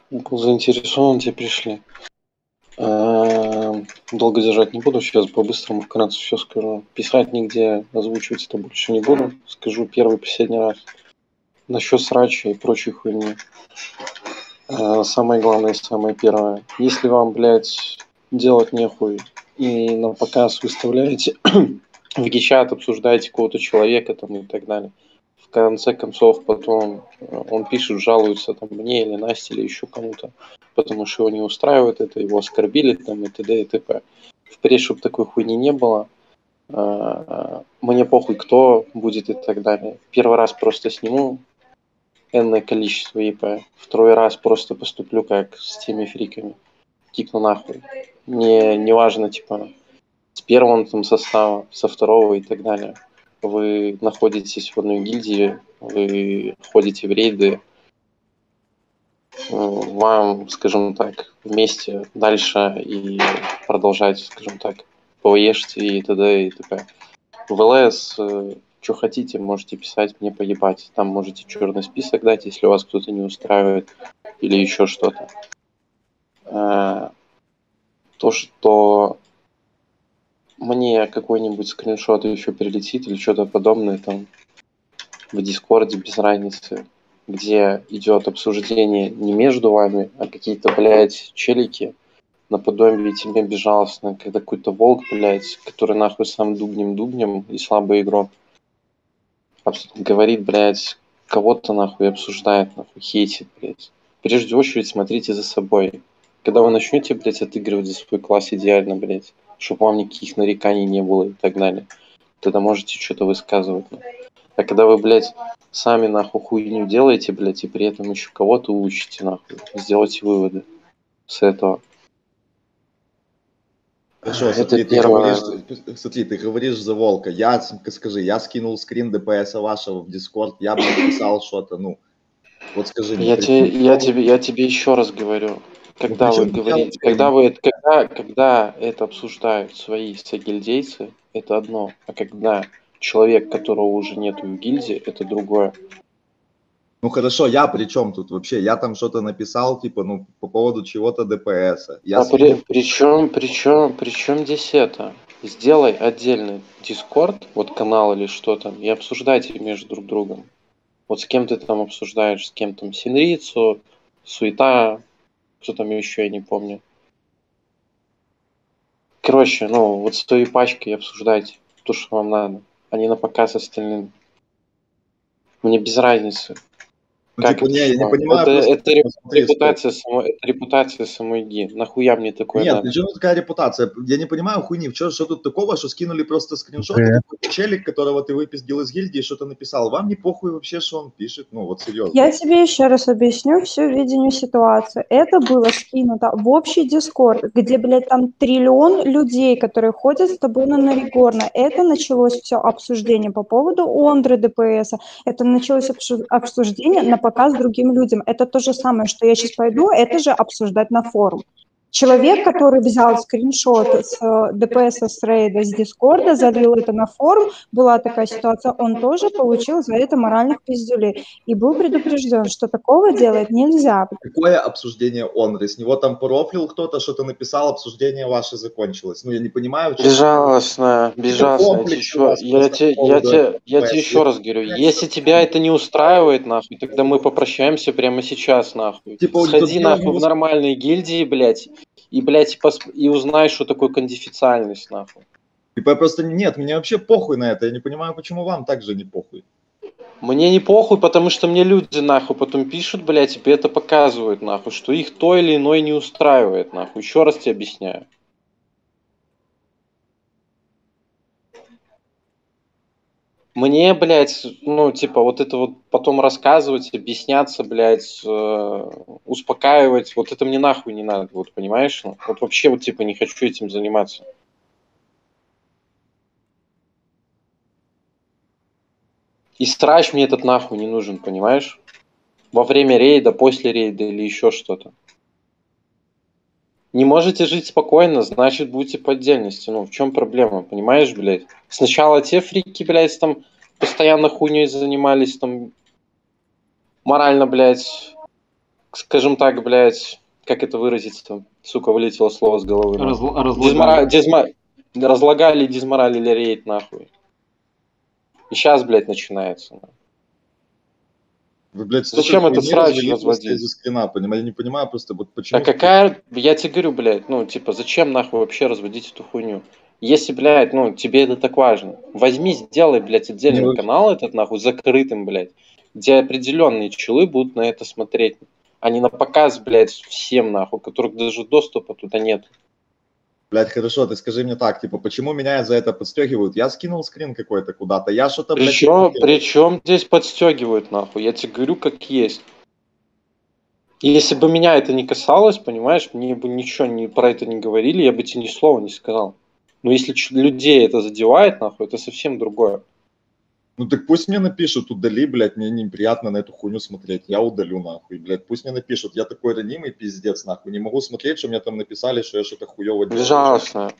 Был заинтересован, те пришли. Долго держать не буду, сейчас по-быстрому вкратце все скажу. Писать нигде, озвучивать это больше не буду. Скажу первый последний раз. Насчет срача и прочей хуйни. Самое главное, самое первое. Если вам, блядь, делать нехуй и на показ выставляете в гичат, обсуждаете какого-то человека там и так далее, в конце концов потом он пишет, жалуется там мне или Насте или еще кому-то, потому что его не устраивает это, его оскорбили там и т.д. и т.п. Впредь, чтобы такой хуйни не было, мне похуй, кто будет и так далее. Первый раз просто сниму энное количество ИП. Второй раз просто поступлю как с теми фриками. Кикну нахуй. Мне не важно, типа, с первого там состава, со второго и так далее. Вы находитесь в одной гильдии, вы ходите в рейды, вам, скажем так, вместе дальше и продолжать, скажем так, ПВЕшьте и т.д. и т.п. В ЛС что хотите, можете писать, мне поебать. Там можете черный список дать, если вас кто-то не устраивает или еще что-то. То, что мне какой-нибудь скриншот еще прилетит или что-то подобное там в Дискорде без разницы, где идет обсуждение не между вами, а какие-то, блядь, челики наподобие тебе безжалостно, когда какой-то волк, блядь, который нахуй сам дубнем и слабый игрок, говорит, блядь, кого-то нахуй обсуждает, нахуй хейтит, блядь. Прежде очередь смотрите за собой. Когда вы начнете, блядь, отыгрывать за свой класс идеально, блядь, чтобы вам никаких нареканий не было и так далее, тогда можете что-то высказывать. Нахуй. А когда вы, блядь, сами нахуй хуйню делаете, блядь, и при этом еще кого-то учите, нахуй, сделайте выводы с этого. Хорошо, Это первое. смотри, ты говоришь за волка. Скажи, я скинул скрин ДПС вашего в Дискорд, я бы написал что-то, ну, вот скажи мне. Я тебе еще раз говорю, когда вы говорите, когда это обсуждают свои согильдейцы, это одно, а когда человек, которого уже нету в гильдии, это другое. Ну хорошо, я при чем тут вообще? Я там что-то написал, типа, ну, по поводу чего-то ДПС. Причем здесь это? Сделай отдельный Discord, вот канал или что там, и обсуждайте между друг другом. Вот с кем ты там обсуждаешь, с кем там Синрицу, Суета, кто там еще, я не помню. Короче, ну, вот с той пачкой обсуждайте то, что вам надо, а не на показ остальным. Мне без разницы. Ну, Как типа, это я не что? понимаю просто, Это типа, смотри, стоп. репутация самой ГИ. Нахуя мне такое Нет, надо? при чем тут такая репутация? Я не понимаю хуйни, что тут такого, что скинули просто скриншот, и какой-то челик, которого ты выпиздил из гильдии, что-то написал. Вам не похуй вообще, что он пишет? Ну, вот серьезно. Я тебе еще раз объясню всю видение ситуации. Это было скинуто в общий Дискорд, где, блядь, там триллион людей, которые ходят с тобой на Наригорно. Это началось все обсуждение по поводу Ондры ДПС. Это началось обсуждение на показ другим людям. Это то же самое, что я сейчас пойду, это же обсуждать на форум. Человек, который взял скриншот с ДПС с рейда, с Дискорда, залил это на форум, была такая ситуация, он тоже получил за это моральных пиздюлей. И был предупрежден, что такого делать нельзя. Какое обсуждение Онры? С него там порофлил кто-то, что-то написал, обсуждение ваше закончилось. Ну, я не понимаю. Безжалостно. Я тебе еще раз говорю, если тебя это не устраивает, нахуй, тогда мы попрощаемся прямо сейчас, нахуй. Типа, Сходи, нахуй, в нормальные гильдии, блядь, и узнай, что такое кондиффициальность, нахуй. Типа, просто нет, мне вообще похуй на это. Я не понимаю, почему вам также не похуй. Мне не похуй, потому что мне люди, нахуй, потом пишут, блядь, тебе это показывают, нахуй, что их то или иное не устраивает, нахуй. Еще раз тебе объясняю. Мне, блядь, ну, типа, вот это вот потом рассказывать, объясняться, блядь, успокаивать, вот это мне нахуй не надо, вот, понимаешь? Ну, вот вообще, вот, типа, не хочу этим заниматься. И срач мне этот нахуй не нужен, понимаешь? Во время рейда, после рейда или еще что-то. Не можете жить спокойно, значит, будете по отдельности. Ну, в чем проблема, понимаешь, блядь? Сначала те фрики, блядь, там постоянно хуйней занимались, там морально, блядь, скажем так, блядь, как это выразиться, сука, вылетело слово с головы. Разлагали, дизморалили рейд, нахуй. И сейчас, блядь, начинается. Вы, блядь, Зачем это срач разводить? Из-за скрина, понимаете? Я не понимаю просто, вот почему... Да какая... Я тебе говорю, блядь, ну, типа, зачем нахуй вообще разводить эту хуйню? Если, блядь, ну, тебе это так важно, возьми, сделай, блядь, отдельный канал этот, нахуй, закрытым, блядь, где определенные челы будут на это смотреть, а не на показ, блядь, всем, нахуй, которых даже доступа туда нет. Блядь, хорошо, ты скажи мне так, типа, почему меня за это подстегивают? Я скинул скрин какой-то куда-то, я что-то, блядь... Причем здесь подстегивают, нахуй? Я тебе говорю, как есть. И если бы меня это не касалось, понимаешь, мне бы ничего про это не говорили, я бы тебе ни слова не сказал. Но если людей это задевает, нахуй, это совсем другое. Ну так пусть мне напишут, удали, блядь, мне неприятно на эту хуйню смотреть, я удалю, нахуй, блядь, пусть мне напишут, я такой ранимый пиздец, нахуй, не могу смотреть, что мне там написали, что я что-то хуёво делаю. Жалостно.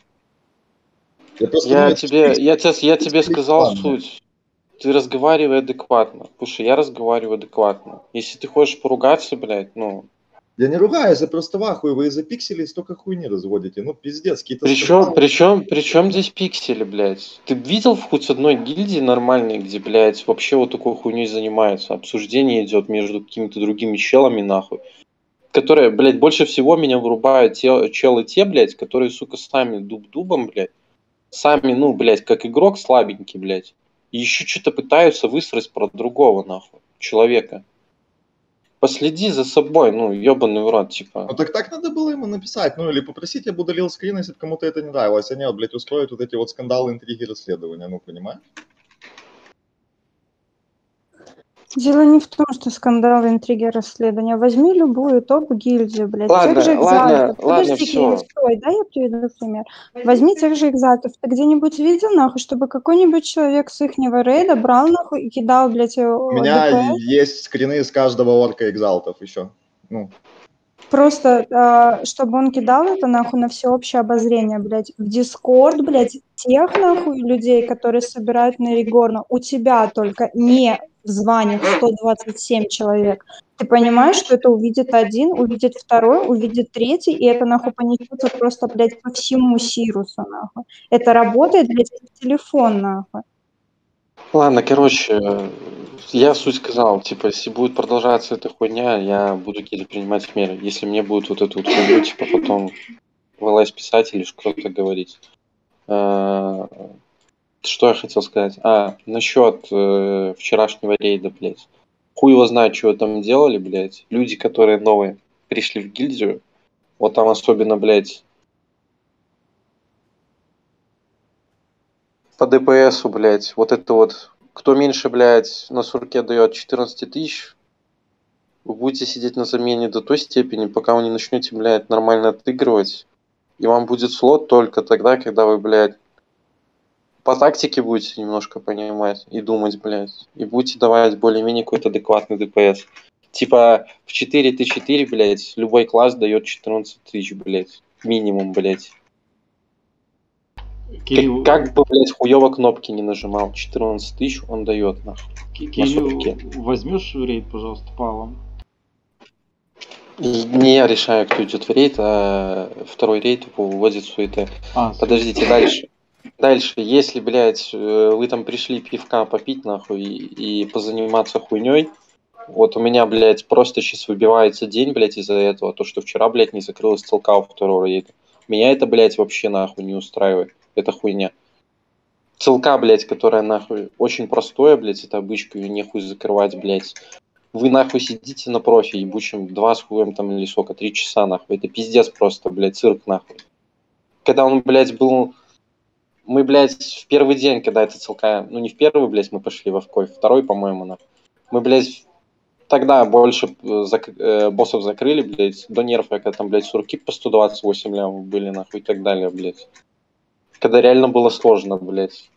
Я тебе сказал суть. Ты разговаривай адекватно. Слушай, я разговариваю адекватно. Если ты хочешь поругаться, блядь, ну... Я не ругаюсь, я просто в ахуе, вы из-за пикселей столько хуйни разводите, ну пиздец, какие-то... Причем здесь пиксели, блядь? Ты видел хоть одной гильдии нормальной, где, блядь, вообще вот такой хуйней занимаются? Обсуждение идет между какими-то другими челами, нахуй. Которые, блядь, больше всего меня вырубают челы те, блядь, которые, сука, сами дуб-дубом, блядь. Сами, ну, блядь, как игрок слабенький, блядь. И еще что-то пытаются высрать про другого, нахуй, человека. Последи за собой, ну, ебаный в рот, типа. Ну так надо было ему написать, ну или попросить, я бы удалил скрин, если бы кому-то это не нравилось, а не, блядь, устроить вот эти вот скандалы, интриги, расследования, ну, понимаешь? Дело не в том, что скандалы, интриги, расследования. Возьми любую топ-гильдию, блядь, тех же экзальтов. Подожди, Кирилл, стой, да, я приведу пример. Возьми тех же экзальтов. Ты где-нибудь видел, нахуй, чтобы какой-нибудь человек с ихнего рейда брал, нахуй, и кидал, блядь, У меня есть скрины из каждого орка экзалтов еще. Ну. Просто, чтобы он кидал это, нахуй, на всеобщее обозрение, блядь. В Дискорд, блядь, тех, нахуй, людей, которые собирают на Регорна, у тебя только не в званиях 127 человек. Ты понимаешь, что это увидит один, увидит второй, увидит третий, и это, нахуй, понесется просто, блядь, по всему Сирусу, нахуй. Это работает, блядь, как телефон, нахуй. Ладно, короче, я суть сказал, типа, если будет продолжаться эта хуйня, я буду какие-то принимать меры. Если мне будет вот эту вот хуйню, типа, потом вылазь писать или что-то говорить. Что я хотел сказать? Насчет вчерашнего рейда, блядь. Хуй его знает, что там делали, блядь. Люди, которые новые пришли в гильдию, вот там особенно, блядь, по ДПСу, блядь, вот это вот, кто меньше, блядь, на сурке дает 14 тысяч, вы будете сидеть на замене до той степени, пока вы не начнете, блядь, нормально отыгрывать, и вам будет слот только тогда, когда вы, блядь, по тактике будете немножко понимать и думать, блядь, и будете давать более-менее какой-то адекватный ДПС. Типа в 4Т4, блядь, любой класс дает 14 тысяч, блядь, минимум, блядь. Кирилл... Как бы, блядь, хуёво кнопки не нажимал, 14 тысяч он дает, нахуй. Кирилл, возьмешь рейд, пожалуйста, Павлом? И не я решаю, кто идет в рейд, а второй рейд выводит суеты. Подождите, дальше. Дальше, если, блядь, вы там пришли пивка попить, нахуй, и позаниматься хуйней, вот у меня, блядь, просто сейчас выбивается день, блядь, из-за этого, то, что вчера, блядь, не закрылась целка у второго рейда. Меня это, блядь, вообще нахуй не устраивает. Это хуйня. Целка, блядь, которая нахуй очень простое, блядь, это обычка, ее нехуй закрывать, блядь. Вы нахуй сидите на профи, ебучим 2 с хуем там или сколько, 3 часа нахуй. Это пиздец просто, блядь, цирк нахуй. Когда он, блядь, был... Мы, блядь, в первый день, когда это целка... Ну, не в первый, блядь, мы пошли во вкой, второй, по-моему, нахуй. Мы, блядь, тогда больше боссов закрыли, блядь, до нерфа, когда там, блядь, сурки по 128 лямов были, нахуй, и так далее, блядь. Когда реально было сложно, блядь.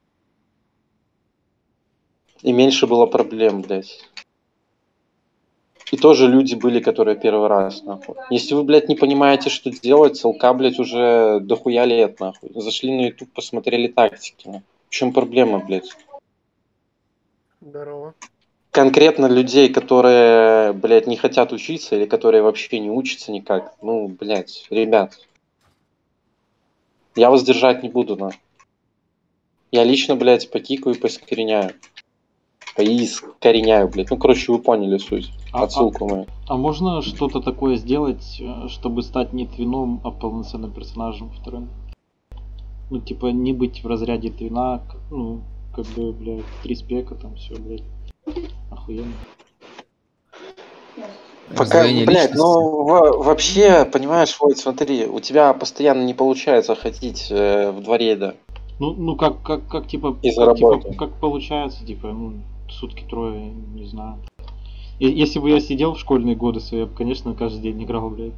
И меньше было проблем, блядь. И тоже люди были, которые первый раз, нахуй. Если вы, блядь, не понимаете, что делать, СЛК, блядь, уже дохуя лет, нахуй. Зашли на YouTube, посмотрели тактики. В чем проблема, блядь? Здорово. конкретно людей, которые, блядь, не хотят учиться или которые вообще не учатся никак. Ну, блядь, ребят, я вас держать не буду, на. Я лично, блядь, покикаю и поискореняю. Поискореняю, блядь. Ну, короче, вы поняли суть. Отсылку мою. А можно что-то такое сделать, чтобы стать не твином, а полноценным персонажем вторым? Ну, типа, не быть в разряде твина, ну, как бы, блядь, 3 спека, там все, блядь. Охуенно. Пока, Раздвоение блядь, личности. ну вообще, понимаешь, вот смотри, у тебя постоянно не получается ходить в два рейда Ну как типа, из как, типа, работы. как получается, типа, ну, сутки трое, не знаю. Если бы я сидел в школьные годы свои, я бы, конечно, каждый день играл, блядь.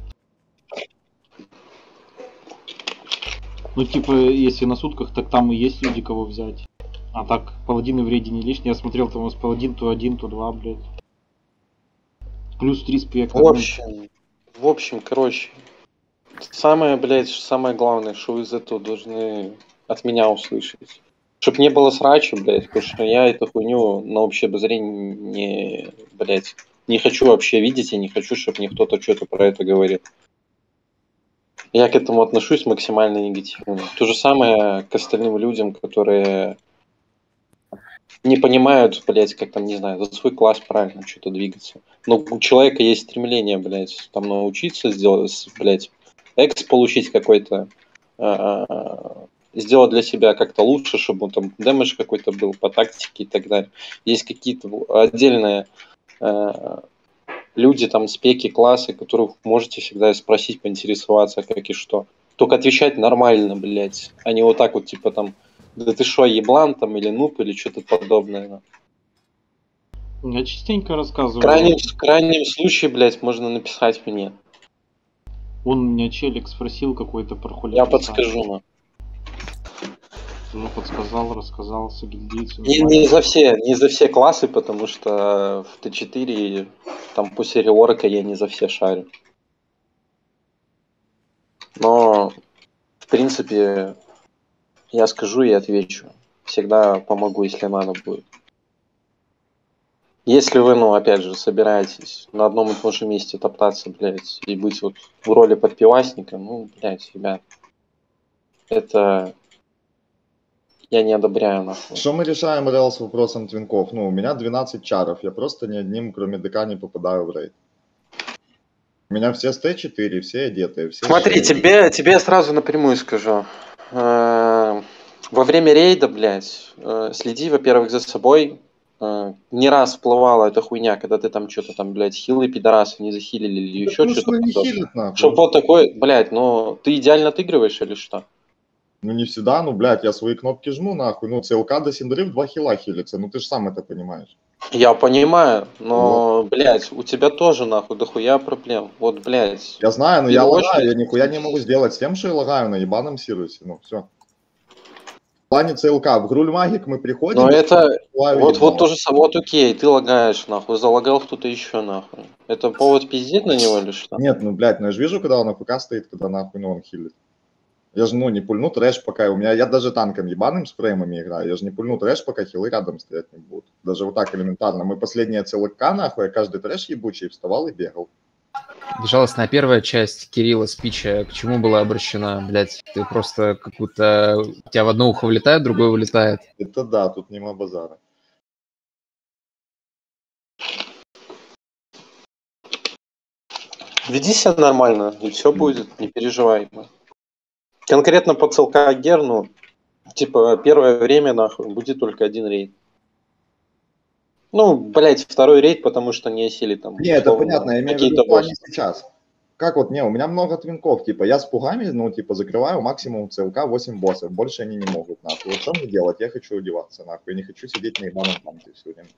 Ну, типа, если на сутках, так там и есть люди, кого взять. А так, паладины в рейде не лишние. Я смотрел, там у нас паладин то 1, то 2, блядь. Плюс 3 спека. В общем, короче, самое, блядь, самое главное, что вы из этого должны от меня услышать. Чтоб не было срача, блядь, потому что я эту хуйню на общее обозрение не, блядь, не хочу вообще видеть и не хочу, чтобы мне кто-то что-то про это говорил. Я к этому отношусь максимально негативно. То же самое к остальным людям, которые не понимают, блядь, как там, не знаю, за свой класс правильно что-то двигаться. Но у человека есть стремление, блядь, там научиться сделать, блядь, экс получить какой-то, сделать для себя как-то лучше, чтобы там дэмэдж какой-то был по тактике и так далее. Есть какие-то отдельные люди, там, спеки, классы, которых можете всегда спросить, поинтересоваться, как и что. Только отвечать нормально, блядь, а не вот так вот, типа, там, да ты шо, еблан, там, или нуб, или что-то подобное. Я частенько В рассказываю. крайнем случае, блядь, можно написать мне. Он меня челик спросил какой-то про хули. Я подскажу, но. Уже подсказал, рассказал, с гильдейцем. Не за все классы, потому что в Т4 там после реорка я не за все шарю. Но, в принципе, я скажу и отвечу. Всегда помогу, если надо будет. Если вы, ну, опять же, собираетесь на одном и том же месте топтаться, блядь, и быть вот в роли подпивасника, ну, блядь, ребят, это я не одобряю, нахуй. Что мы решаем, РЛ, с вопросом твинков? Ну, у меня 12 чаров, я просто ни одним, кроме ДК, не попадаю в рейд. У меня все с Т4, все одетые, все... Смотри, тебе я сразу напрямую скажу. Во время рейда, блядь, следи, во-первых, за собой. Не раз всплывала эта хуйня, когда ты там что-то там, блядь, хилы, пидорасы не захилили или Да еще потому что-то что не подобное. хилят, нахуй. Чтоб вот такой, блядь, ну ты идеально отыгрываешь или что? Ну, не всегда, ну, блядь, я свои кнопки жму, нахуй. Ну, ЦЛК до Синдры в 2 хила хилится, ну, ты же сам это понимаешь. Я понимаю, но, блядь, у тебя тоже, нахуй, дохуя проблем. Вот, блядь. Я знаю, но В я первую лагаю, я очередь- нихуя не могу сделать с тем, что я лагаю на ебаном Сирусе, ну, все. В плане ЦЛК, в Груль Магик мы приходим... Но это, лагаю вот ебало. то же самое, вот окей, ты лагаешь, нахуй, залагал кто-то еще, нахуй. Это повод пиздеть на него или что? Нет, ну, блядь, ну, я же вижу, когда он на ПК стоит, когда нахуй, ну, он хилит. Я же, ну, не пульну трэш, пока у меня... Я даже танком ебаным с фреймами играю. Я же не пульну трэш, пока хилы рядом стоять не будут. Даже вот так элементарно. Мы последние ЦЛК, нахуй, я каждый трэш ебучий вставал и бегал. Безжалостная первая часть Кирилла спича к чему была обращена, блядь? Ты просто какую-то... У тебя в одно ухо вылетает, другое вылетает. Это да, тут нема базара. Веди себя нормально, и все будет, не переживай. Конкретно по ЦЛК Герну, типа, первое время, нахуй, будет только один рейд. Ну, блять, второй рейд, потому что не осели там. Не, это условно, понятно, я имею в виду какие-то в плане боссы. сейчас. Как вот, не, у меня много твинков, типа, я с пугами, ну, типа, закрываю максимум ЦЛК 8 боссов, больше они не могут, нахуй. Вот что мне делать? Я хочу одеваться, нахуй, я не хочу сидеть на ебаном танке все время.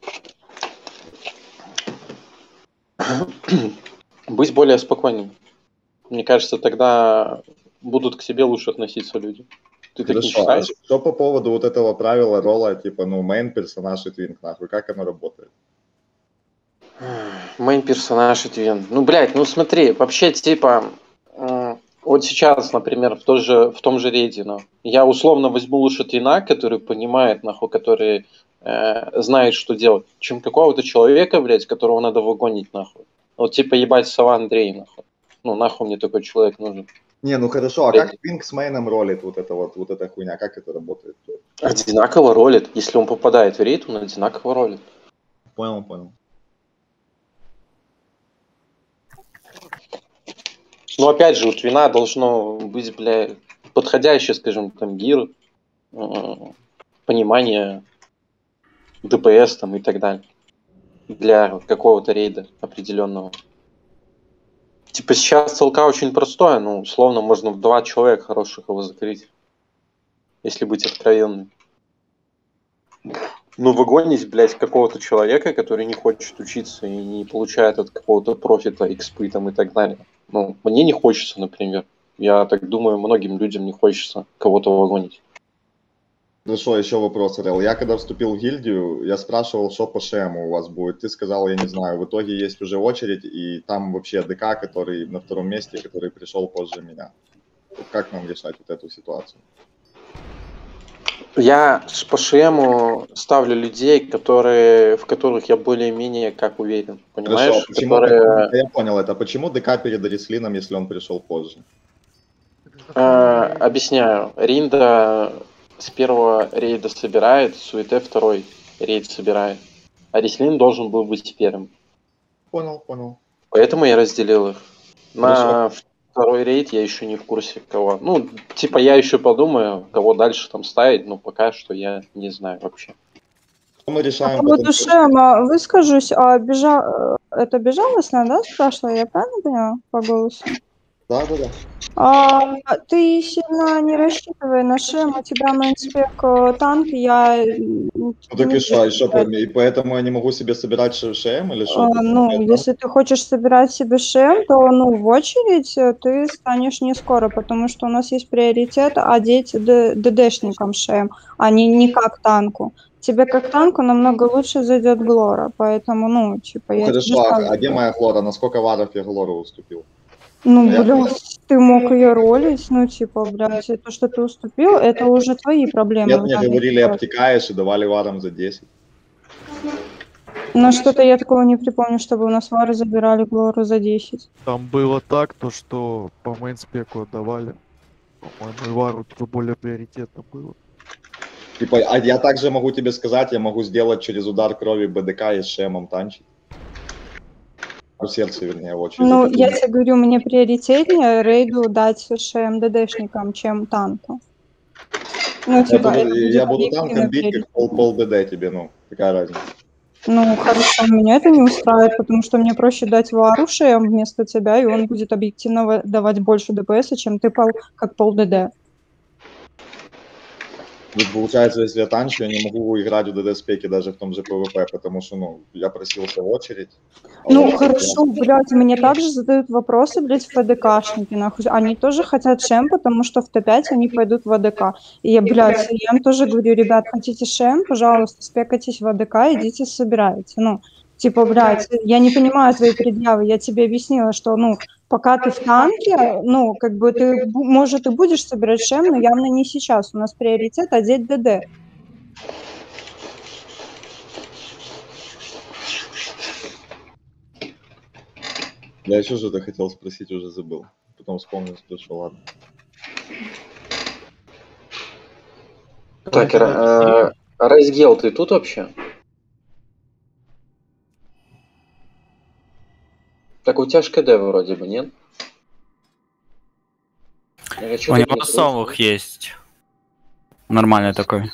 Быть более спокойным. Мне кажется, тогда будут к себе лучше относиться люди. Ты так не Хорошо, а считаешь? что по поводу вот этого правила рола, типа, ну, мейн персонаж и твинк, нахуй, как оно работает? Мейн персонаж и твин. Ну, блядь, ну смотри, вообще, типа, Вот сейчас, например, в том же рейде, ну, я условно возьму лучше твина, который понимает, нахуй, который знает, что делать, чем какого-то человека, блядь, которого надо выгонить, нахуй. Вот типа ебать сова Андрей, нахуй. Ну, нахуй мне такой человек нужен. Не, ну хорошо, а Блядь. как Твинк с мейном ролит вот эта хуйня, как это работает? Одинаково ролит. Если он попадает в рейд, он одинаково ролит. Понял. Но опять же, у твина должно быть, бля, подходящее, скажем, там, гир, понимание ДПС там и так далее. Для какого-то рейда определенного. Типа сейчас целка очень простое, ну, условно, можно в 2 человека хороших его закрыть. Если быть откровенным. Ну, выгонить, блядь, какого-то человека, который не хочет учиться и не получает от какого-то профита, экспы там и так далее. Ну, мне не хочется, например. Я так думаю, многим людям не хочется кого-то выгонить. Хорошо, еще вопрос, Орел. Я когда вступил в гильдию, я спрашивал, что по ШМу у вас будет. Ты сказал, я не знаю, в итоге есть уже очередь, и там вообще ДК, который на 2-м месте, который пришел позже меня. Как нам решать вот эту ситуацию? Я по ШМу ставлю людей, в которых я более-менее как уверен. Понимаешь? Хорошо, почему, я понял это. Почему ДК перед Арислином, если он пришел позже? Объясняю. Ринда с первого рейда собирает, Суете второй рейд собирает. А Рислин должен был быть первым. Понял. Поэтому я разделил их. Хорошо. На второй рейд я еще не в курсе кого. Ну, типа я еще подумаю, кого дальше там ставить, но пока что я не знаю вообще. Мы решаем По поводу Шема выскажусь, это безжалостно, да, спрашивала? Я правильно поняла по голосу? Да. Ты сильно не рассчитывай на Шем, у тебя мейнспек танк, я... Ну так и что, и поэтому я не могу себе собирать ШМ или что? Если ты хочешь собирать себе ШМ, то, в очередь ты станешь не скоро, потому что у нас есть приоритет одеть ДДшникам ШМ, а не как танку. Тебе как танку намного лучше зайдет Глора, поэтому, я хорошо, тебе ставлю. а где моя Глора? На сколько варов я Глору уступил? Блядь, ты мог ее ролить, блядь, то, что ты уступил, это уже твои проблемы. Нет, мне говорили, обтекаешь и давали варом за 10. Но что-то я такого не припомню, чтобы у нас вары забирали Глору за 10. Там было так, то что по мейнспеку отдавали. По-моему, и вару более приоритетно было. Типа, а я также могу тебе сказать, я могу сделать через удар крови БДК и с Шемом танчить. В сердце, вернее, в очередь. Я тебе говорю, мне приоритетнее рейду дать ШМ ДДшникам, чем танку. Я буду танком бить, как пол ДД тебе, какая разница. Хорошо, меня это не устраивает, потому что мне проще дать вару ШМ вместо тебя, и он будет объективно давать больше ДПС, чем ты как пол ДД. Ведь получается, если я танчу, я не могу играть в ДД-спеке даже в том же ПВП, потому что, я просился в очередь. Хорошо, блядь, мне также задают вопросы, блядь, в АДКшники, нахуй. Они тоже хотят ШМ, потому что в Т5 они пойдут в АДК. И я, блядь, я им тоже говорю, ребят, хотите ШМ, пожалуйста, спекайтесь в АДК, идите собирайте. Блядь, я не понимаю твои предъявы, я тебе объяснила, что, пока ты в танке, ты, может, и будешь собирать ШМ, но явно не сейчас. У нас приоритет одеть ДД. Я еще что-то хотел спросить, уже забыл. Потом вспомнил, спрошу, ладно. Так, Райсгел, ты тут вообще? Так у тебя ж КД вроде бы, нет? У него совых есть. Нормальный такой.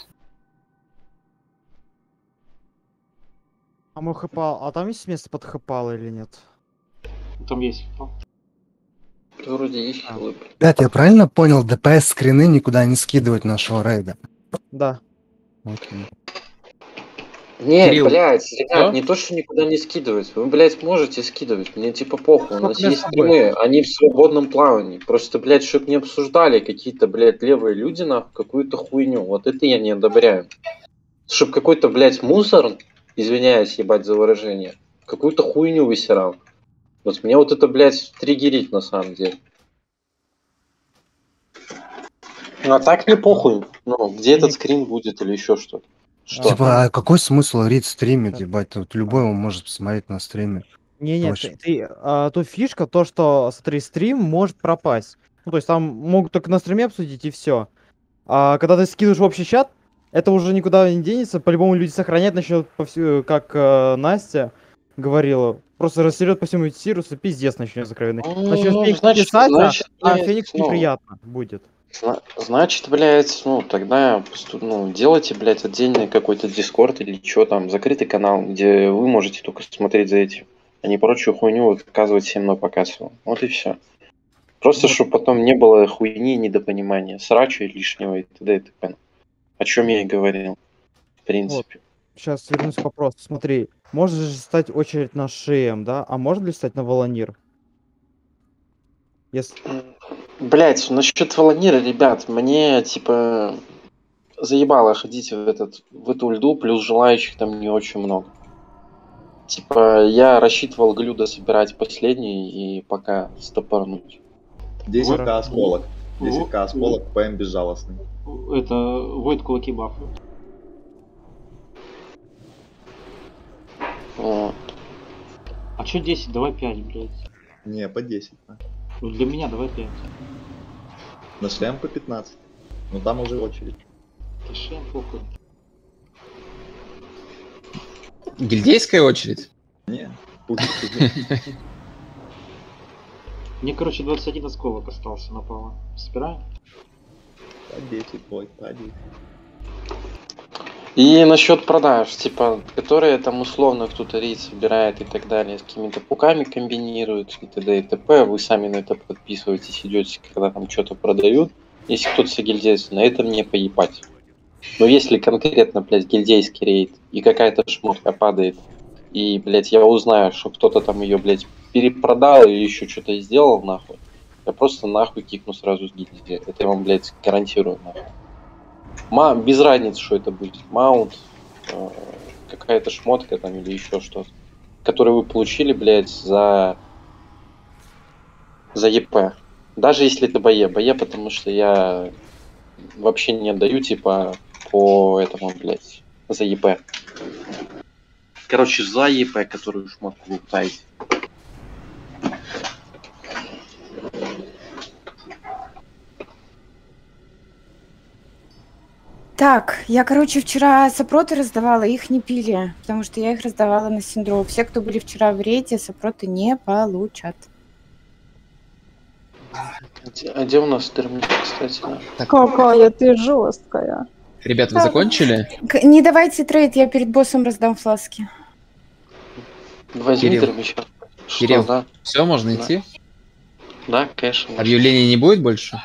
А мой хэпал, а там есть место под хэпал или нет? Там есть. Вроде есть. Ребят, я правильно понял, ДПС скрины никуда не скидывать нашего рейда? Да. Окей. Не, Кирилл, блядь, ребят, что? не то, что никуда не скидывать. Вы, блядь, можете скидывать. Мне типа похуй. У нас Сколько есть с тобой? стримы, они в свободном плавании. Просто, блядь, чтоб не обсуждали какие-то, блядь, левые люди на какую-то хуйню. Вот это я не одобряю. Чтоб какой-то, блядь, мусор, извиняюсь, ебать за выражение, какую-то хуйню высирал. Вот меня вот это, блядь, триггерит на самом деле. Ну а так мне похуй. Ну, где этот скрин будет или еще что-то. Что? Типа, а какой смысл Рид стримить, ебать? Тут любой он может посмотреть на стриме. Не-не, Вообще. тут фишка то, что, смотри, стрим может пропасть. Ну, то есть там могут только на стриме обсудить и все. А когда ты скидываешь в общий чат, это уже никуда не денется. По-любому люди сохранять начнут, как Настя говорила. Просто растерет по всему Сирусу, пиздец начнет закровенный. Начнет Феникс писать, а Феникс неприятно будет. Значит, блядь, ну, тогда делайте, блядь, отдельный какой-то дискорд или что там, закрытый канал, где вы можете только смотреть за этим, а не прочую хуйню вот показывать всем на показ. Вот и все. Просто, чтобы потом не было хуйни, недопонимания, срача лишнего и т.д. и т.п. О чем я и говорил, в принципе. Вот. Сейчас вернусь к вопросу. Смотри, может же стать очередь на ШМ, да? А может ли стать на Волонир? Если... Блять, насчет Волонира, ребят, мне, типа, заебало ходить в эту льду, плюс желающих там не очень много. Типа, я рассчитывал глюда собирать последний и пока стопорнуть. 10к осколок. 10к осколок, ПМ безжалостный. Это Войд кулаки бафы. Вот. А чё 10? Давай 5, блядь. Не, по 10. Ну для меня давай 5. На шлем по 15. Ну там уже очередь. Да шлем похуй. Гильдейская очередь? Не, Мне, короче, 21 осколок остался напало. Собираем? по 10, ой, по 10. И насчет продаж, типа, которые там условно кто-то рейд собирает и так далее, с какими-то пуками комбинируют и т.д. и т.п. Вы сами на это подписываетесь, идете, когда там что-то продают. Если кто-то сагильдейский, на это мне поебать. Но если конкретно, блядь, гильдейский рейд и какая-то шмотка падает, и, блядь, я узнаю, что кто-то там ее, блядь, перепродал или еще что-то сделал, нахуй, я просто нахуй кикну сразу с гильдии. Это я вам, блядь, гарантирую, нахуй. Без разницы, что это будет. Маунт, какая-то шмотка там или еще что-то, которую вы получили, блядь, за ЕП. Даже если это БЕ, потому что я вообще не отдаю, типа, по этому, блядь, за ЕП. Короче, за ЕП, которую шмотку вы пытаетесь. Так, я, короче, вчера сопроты раздавала, их не пили, потому что я их раздавала на синдром. Все, кто были вчера в рейде, сопроты не получат. А где у нас термин, кстати? Какая ты жесткая. Ребята, вы закончили? Не давайте трейд, я перед боссом раздам фласки. Возьми Кирилл. термича. Кирилл, Да? все, можно Да. идти? Да, конечно. Объявлений не будет больше?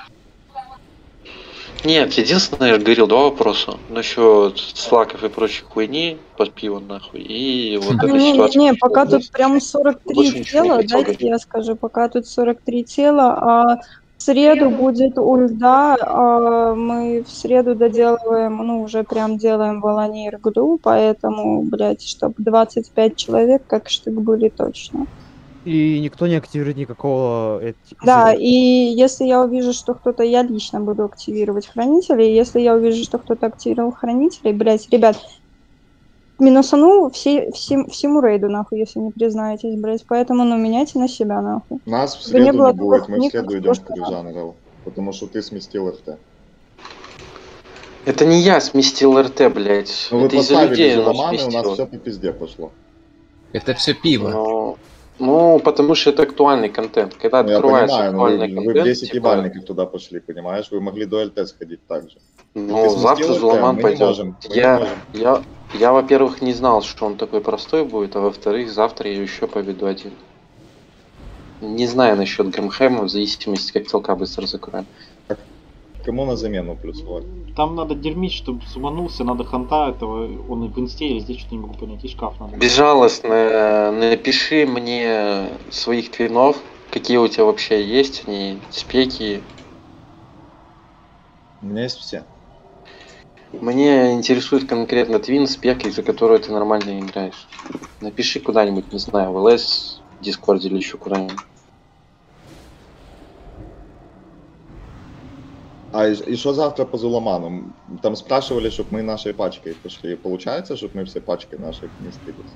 Нет, единственное, я говорил, два вопроса. Насчет слаков и прочей хуйни под пиво, нахуй. И вот эта ситуация. Не, пока тут прям Больше 43 ничего не тела, хотел дайте говорить. я скажу, пока тут 43 тела, а в среду будет у льда, а мы в среду доделываем, ну, уже прям делаем волонир глю, поэтому, блядь, чтобы 25 человек как штык были точно. И никто не активирует никакого... Да, и если я увижу, что кто-то, я лично буду активировать хранителей, если я увижу, что кто-то активировал хранителей, блядь, ребят, минусану всему рейду, нахуй, если не признаетесь, блядь, поэтому, ну, меняйте на себя, нахуй. Нас в Чтобы не среду было не будет, таких мы в ников, среду идем что к Рижанову, потому что ты сместил РТ. Это не я сместил РТ, блядь. Ну вы это из-за поставили людей оно желоманы, у нас сместилось. все по пизде пошло. Это все пиво. Ну, потому что это актуальный контент. Когда Ну, я открывается понимаю, но актуальный вы контент, в 10 типа, ебальников туда пошли, понимаешь? Вы могли до ЛТ сходить так же. ну, Ты сместил завтра РТ, Зуломан мы не пойдет. можем, мы не можем. Я, во-первых, не знал, что он такой простой будет, а во-вторых, завтра я еще поведу один. Не знаю насчет Гэмхэма, в зависимости, как целка быстро закроем. Кому на замену плюсовать? Там надо дермить, чтобы суманулся, надо ханта этого, он и в инсте, или здесь что-то не могу понять, и шкаф надо. Безжалостно напиши мне своих твинов, какие у тебя вообще есть, они спеки. У меня есть все. Мне интересует конкретно твин, спек, из-за которого ты нормально играешь. Напиши куда-нибудь, не знаю, в ЛС, в Дискорде или еще куда-нибудь. А и что завтра по Зуламану? Там спрашивали, чтобы мы нашей пачкой пошли. Получается, чтобы мы все пачкой нашей не скинулись?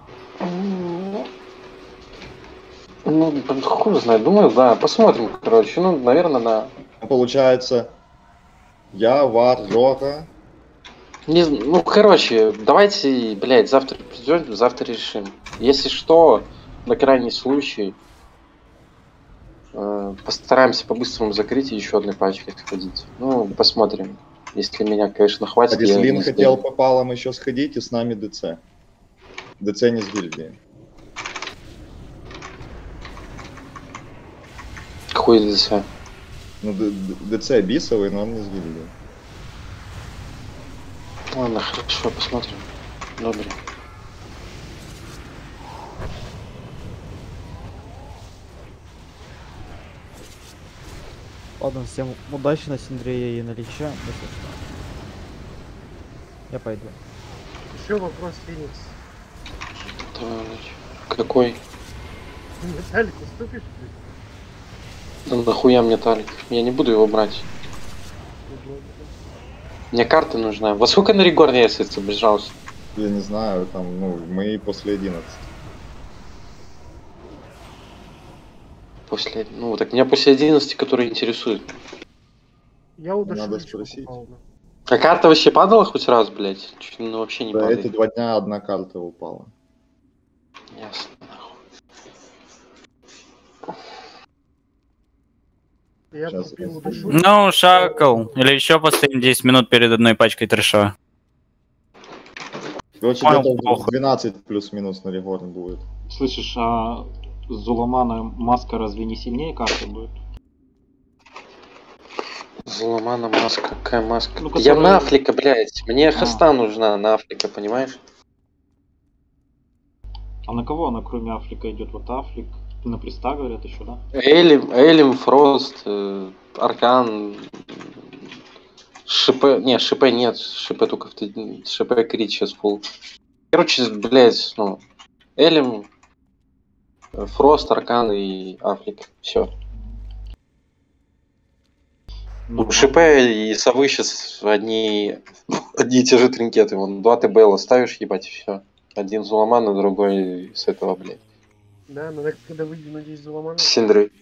Ну, хуй знает, думаю, да. Посмотрим, короче. Ну, наверное, да. Получается, я, Вар, Жора. Ну, короче, давайте, блядь, завтра придем, завтра решим. Если что, на крайний случай, постараемся по-быстрому закрыть и еще одной пачкой сходить. Ну, посмотрим. Если меня, конечно, хватит. Арислин хотел по палам еще сходить, и с нами ДЦ. ДЦ не с гильдии. Какой ДЦ? Ну, ДЦ бисовый, но он не с гильдии. Ладно, хорошо, посмотрим. Добре. Ладно, всем удачи на Синдрея и на Лича. Я пойду. Еще вопрос, Феникс. Какой? Талик уступишь? Да нахуя мне Талик? Я не буду его брать. Мне карта нужна. Во сколько на Ригор весится, пожалуйста? Я не знаю, там, ну, мы после 11. После... Ну, так меня после 11, который интересует. Я удачу. Надо спросить. А карта вообще падала хоть раз, блядь? Чуть, ну, вообще не да, падает. эти 2 дня одна карта упала. Ясно. Я купил удачу. Ну, шакал. Или еще постоим 10 минут перед одной пачкой трэша. Короче, где-то 12 плюс-минус на Ригорн будет. Слышишь, а Зуламана маска разве не сильнее карты будет? Зуламана маска, какая маска? Ну, Я которая... на Афлика, блядь. Мне хаста нужна на Афлика, понимаешь? А на кого она кроме Афлика идет? Вот Афлик. На приста говорят еще, да? Элим, Фрост, Аркан, ШП, не, ШП нет, ШП только в ШП Крит сейчас фул. Короче, блядь, ну, Элим, Фрост, Аркан и Афлик, все. Ну, У ШП и Совы сейчас одни и те же тринкеты, вон, 2 ТБЛ ставишь, ебать, и все. Один Зуламан, а другой с этого, блядь. Да, но когда выйдем, надеюсь, Зуламана. Синдры.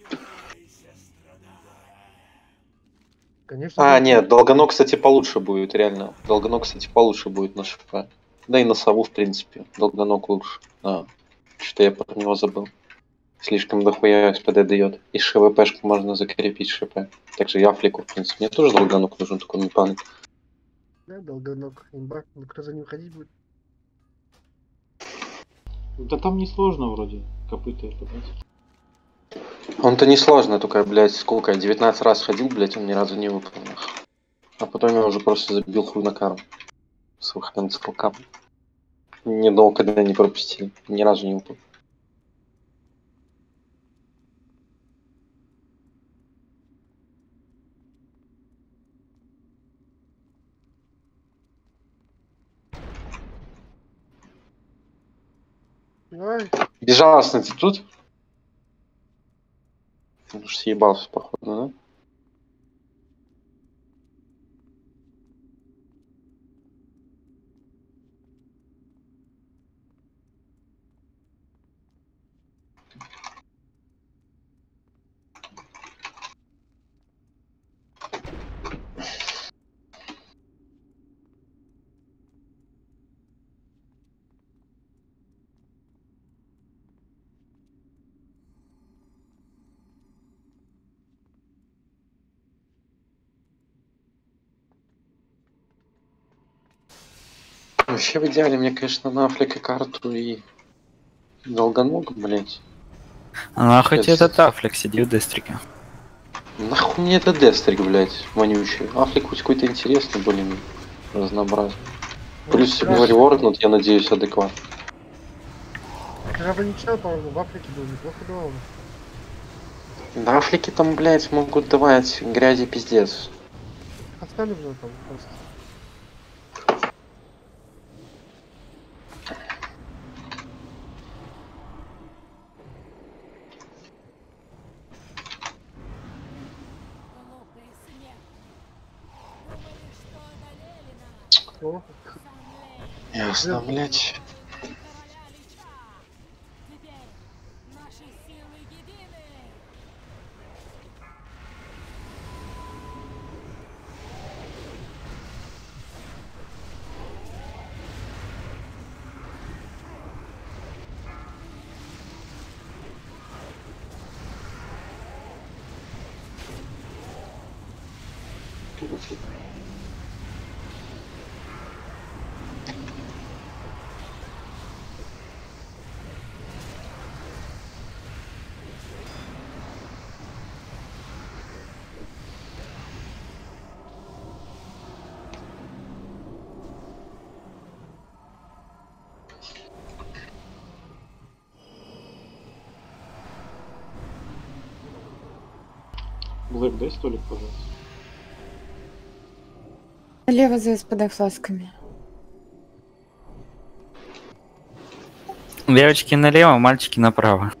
Конечно. А, нет, Долгоног, кстати, получше будет, реально. Долгоног, кстати, получше будет на ШП. Да и на Сову, в принципе. Долгоног лучше. А, что-то я про него забыл. Слишком дохуя СПД дает. И ШВПшку можно закрепить ШП. Также и Афлику, в принципе. Мне тоже Долгоног нужен, такой не панк. Да, Долгоног, имба. Но кто за ним ходить будет? Да там не сложно вроде. Копыта это, блядь. Он-то не сложно, только, блядь, сколько я 19 раз ходил, блядь, он ни разу не выполнил. А потом я уже просто забил хуй на кару. С выходом с полкам. Недолго когда не пропустили. Ни разу не выполнил. Ай. Безжалостно ты тут? Уж съебался, походу, да? Вообще в идеале мне, конечно, на Афлика карту и Долгоног, блять. А нахуй тебе этот Афлик, сиди в дестрике. Нахуй мне это Дестрик, блять, вонючий. Афлик хоть какой-то интересный, блин, разнообразный. Плюс его реворднут, я надеюсь, адекватно. Когда бы не читал, по-моему, в Африке был неплохо давал. Да, Афлики там, блять, могут давать грязи пиздец. Хаста нужно там просто. Все. Ясно, блядь. Блэк, дай столик, пожалуйста. Налево за СПД фласками. Девочки налево, мальчики направо.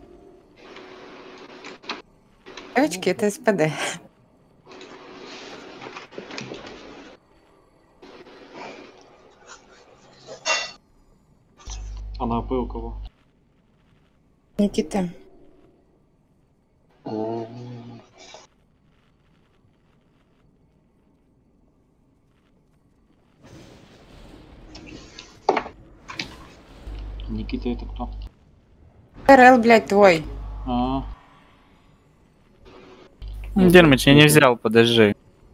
Девочки, это СПД. А на АП у кого? Никита. Никита это кто? РЛ, блядь, твой. А, Дермич, я не взял, подожди.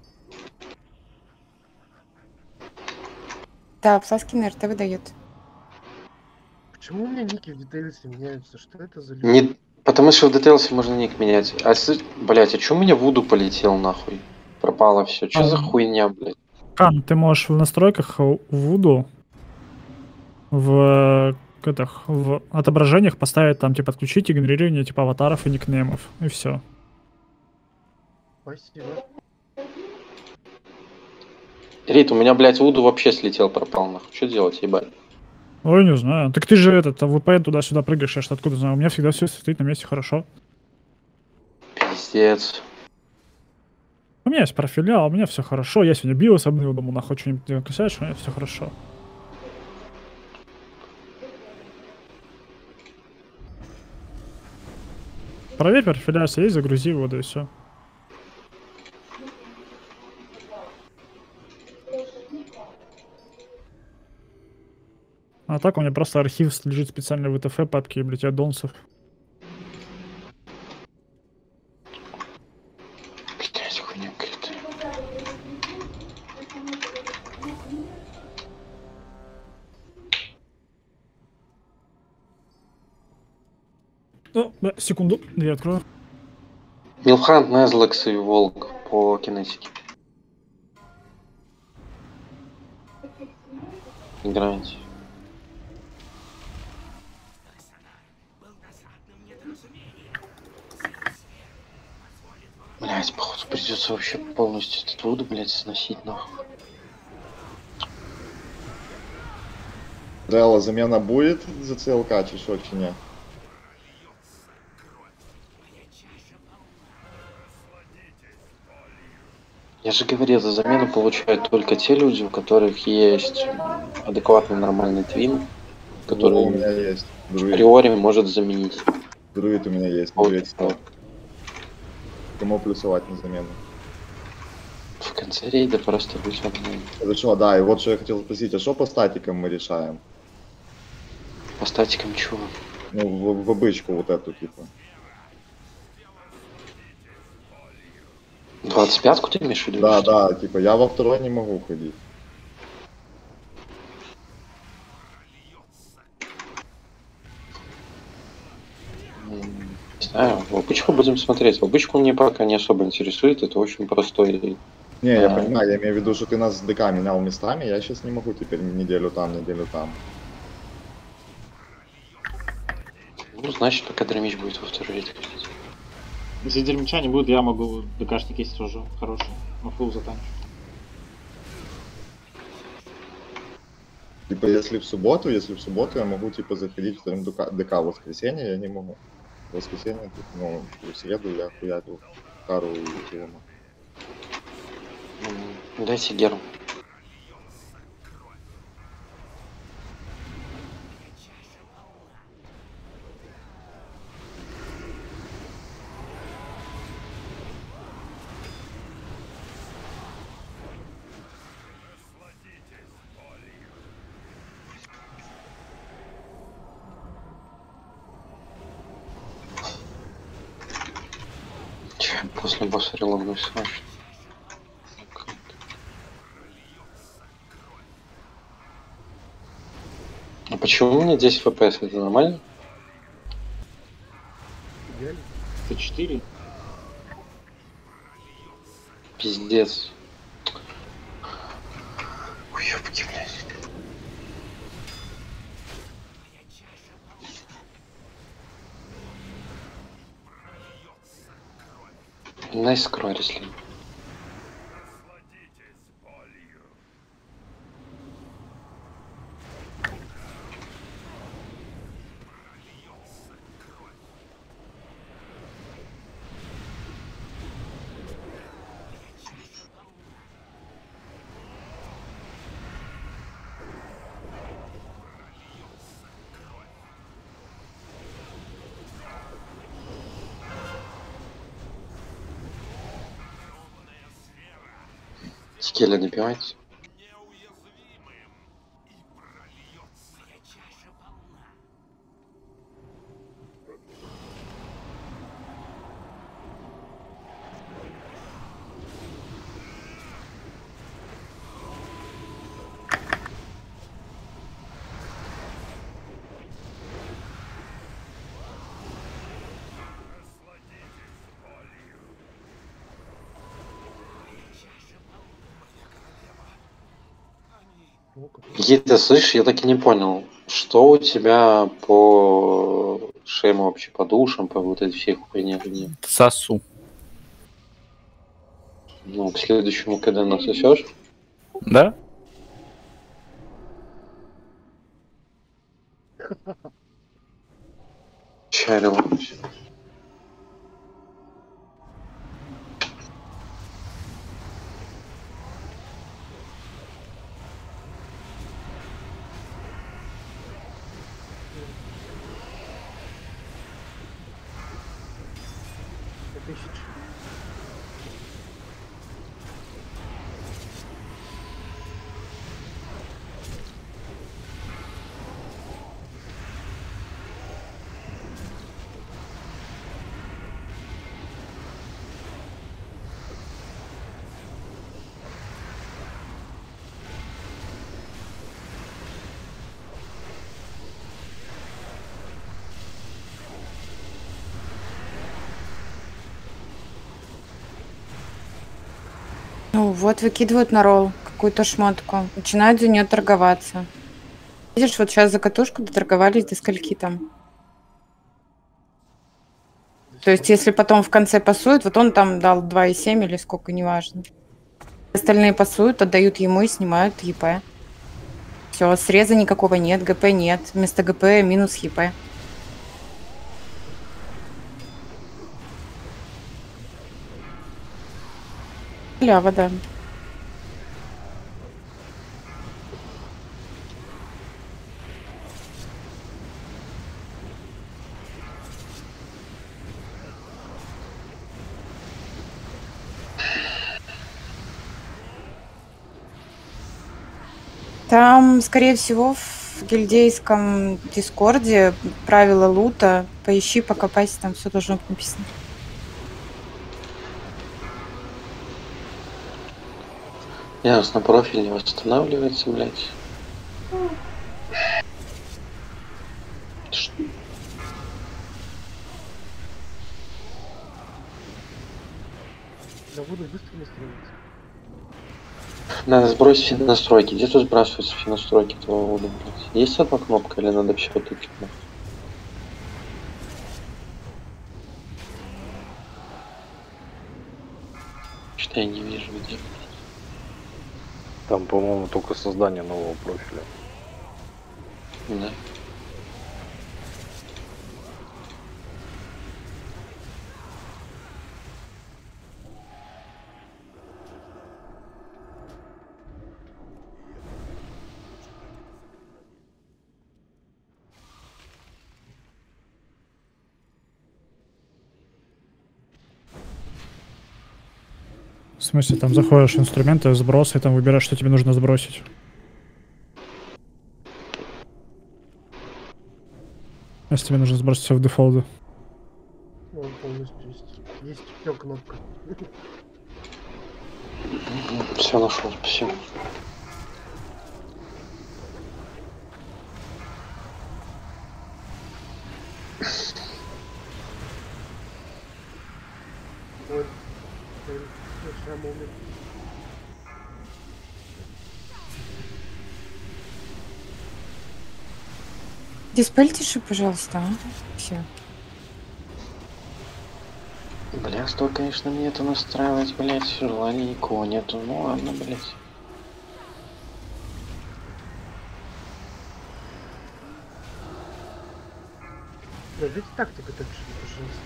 Да, фласки на РТ выдает. Почему у меня ники в детейлсе меняются? Что это за люди? Не... Потому что в детейлсе можно ник менять. Блять, а чё у меня Вуду полетел нахуй? Пропало все. Чё за хуйня, блядь? Кан, ты можешь в настройках Вуду в отображениях поставить там типа отключить игнорирование типа аватаров и никнеймов. И все. Спасибо. Рит, у меня, блядь, Вуду вообще слетел, пропал нахуй. Что делать, ебать? Ой, не знаю. Так ты же VPN туда-сюда прыгаешь, я что откуда знаю. У меня всегда все стоит на месте хорошо. Пиздец. У меня есть профиля, у меня все хорошо. Я сегодня биос обновил, думаю, нахуй что-нибудь косячь, у меня все хорошо. Проверь профиля, если есть, загрузи его, да и все. А так у меня просто архив лежит специально в ВТФ папке, блять, аддонсов. Блять, хуйня какая-то. О, да, секунду, дверь открою. Милхант, Незлекс и Волк по кинетике. Играете. Блять, походу придется вообще полностью этот Вуду, блять, сносить нахуй. Релла замена будет за ЦЛК, чи що, чи ні? Я же говорил, за замену получают только те люди, у которых есть адекватный нормальный твин, который у меня есть. априори может заменить. Друид у меня есть, Кому плюсовать на замену? В конце рейда просто вышло. Хорошо, да, и вот что я хотел спросить, а что по статикам мы решаем? По статикам чего? Ну, в обычку вот эту, типа. 25-ку ты имеешь в виду? Да, да, типа я во второй не могу ходить. Не знаю, в обычку будем смотреть. В обычку мне пока не особо интересует, это очень простой рейд. Не, я понимаю, я имею в виду, что ты нас с ДК менял местами, я сейчас не могу теперь неделю там, неделю там. Ну, значит, пока Драмич будет во второй рейд ходить. Если Дермича не будет, я могу ДКшник есть тоже хороший. На фул затанчу. Типа, если в субботу я могу, типа, заходить вторым ДК в воскресенье, я не могу. В воскресенье, ну, в среду я хуятил Кару и Тиома. Дайте Геру. Че, после босса релогнулся. А почему у меня 10 FPS? Это нормально? 104? Пиздец. Уёбки, блядь. Найс, скрой, Реслин. Скелли добивается. Гита, слышь, я так и не понял, что у тебя по шейму вообще, по душам, по вот этой всей хуйне? Сосу. Ну, к следующему КД насосешь? Да? Чарил. Ну вот, выкидывают на ролл какую-то шмотку. Начинают за нее торговаться. Видишь, вот сейчас за катушку доторговались до скольки там. То есть, если потом в конце пасуют, вот он там дал 2,7 или сколько, неважно. Остальные пасуют, отдают ему и снимают ЕП. Все, среза никакого нет, ГП нет. Вместо ГП минус ЕП. Халява, да. Там, скорее всего, в гильдейском дискорде правила лута. Поищи, покопайся, там все должно быть написано. Ясно, профиль не восстанавливается, блядь. Я буду быстро настроиться. Надо сбросить все настройки. Где тут сбрасываются все настройки твоего вода, блядь? Есть одна кнопка или надо все тыкать? Что я не вижу где. Там, по-моему, только создание нового профиля. Да. В смысле, там заходишь в инструменты, сбросы, и там выбираешь, что тебе нужно сбросить. Если тебе нужно сбросить все в дефолты. Он полностью есть. Есть все кнопка. Все нашел, спасибо. Вот. Шрам умер. Диспельтиши, пожалуйста, а? Все. Бля, что, конечно, мне это настраивать, блять, желания никого нету. Ну ладно, блять. Дайте тактику так, пожалуйста.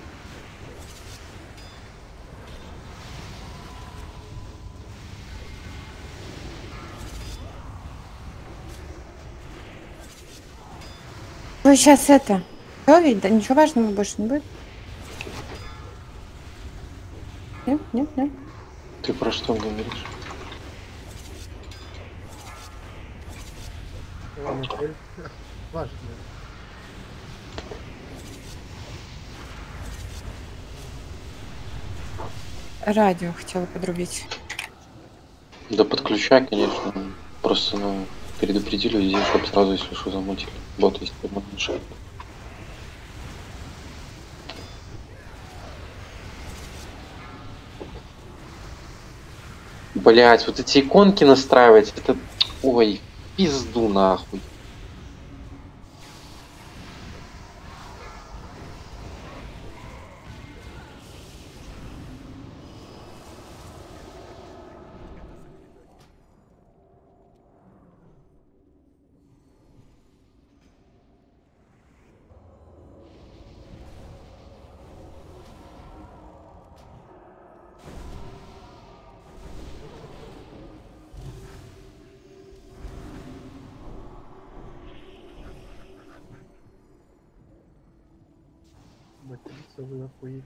Вы сейчас это... Всё, ведь? Да ничего важного больше не будет? Нет, нет, нет. Ты про что говоришь? Ладно, цель. Важно. Радио хотела подрубить. Да подключай, конечно. Просто, ну, предупредили людей, чтобы сразу, если что, замутили. Вот есть подмышка. Блять, вот эти иконки настраивать, это... Ой, пизду нахуй. Матрица, вы охуеть.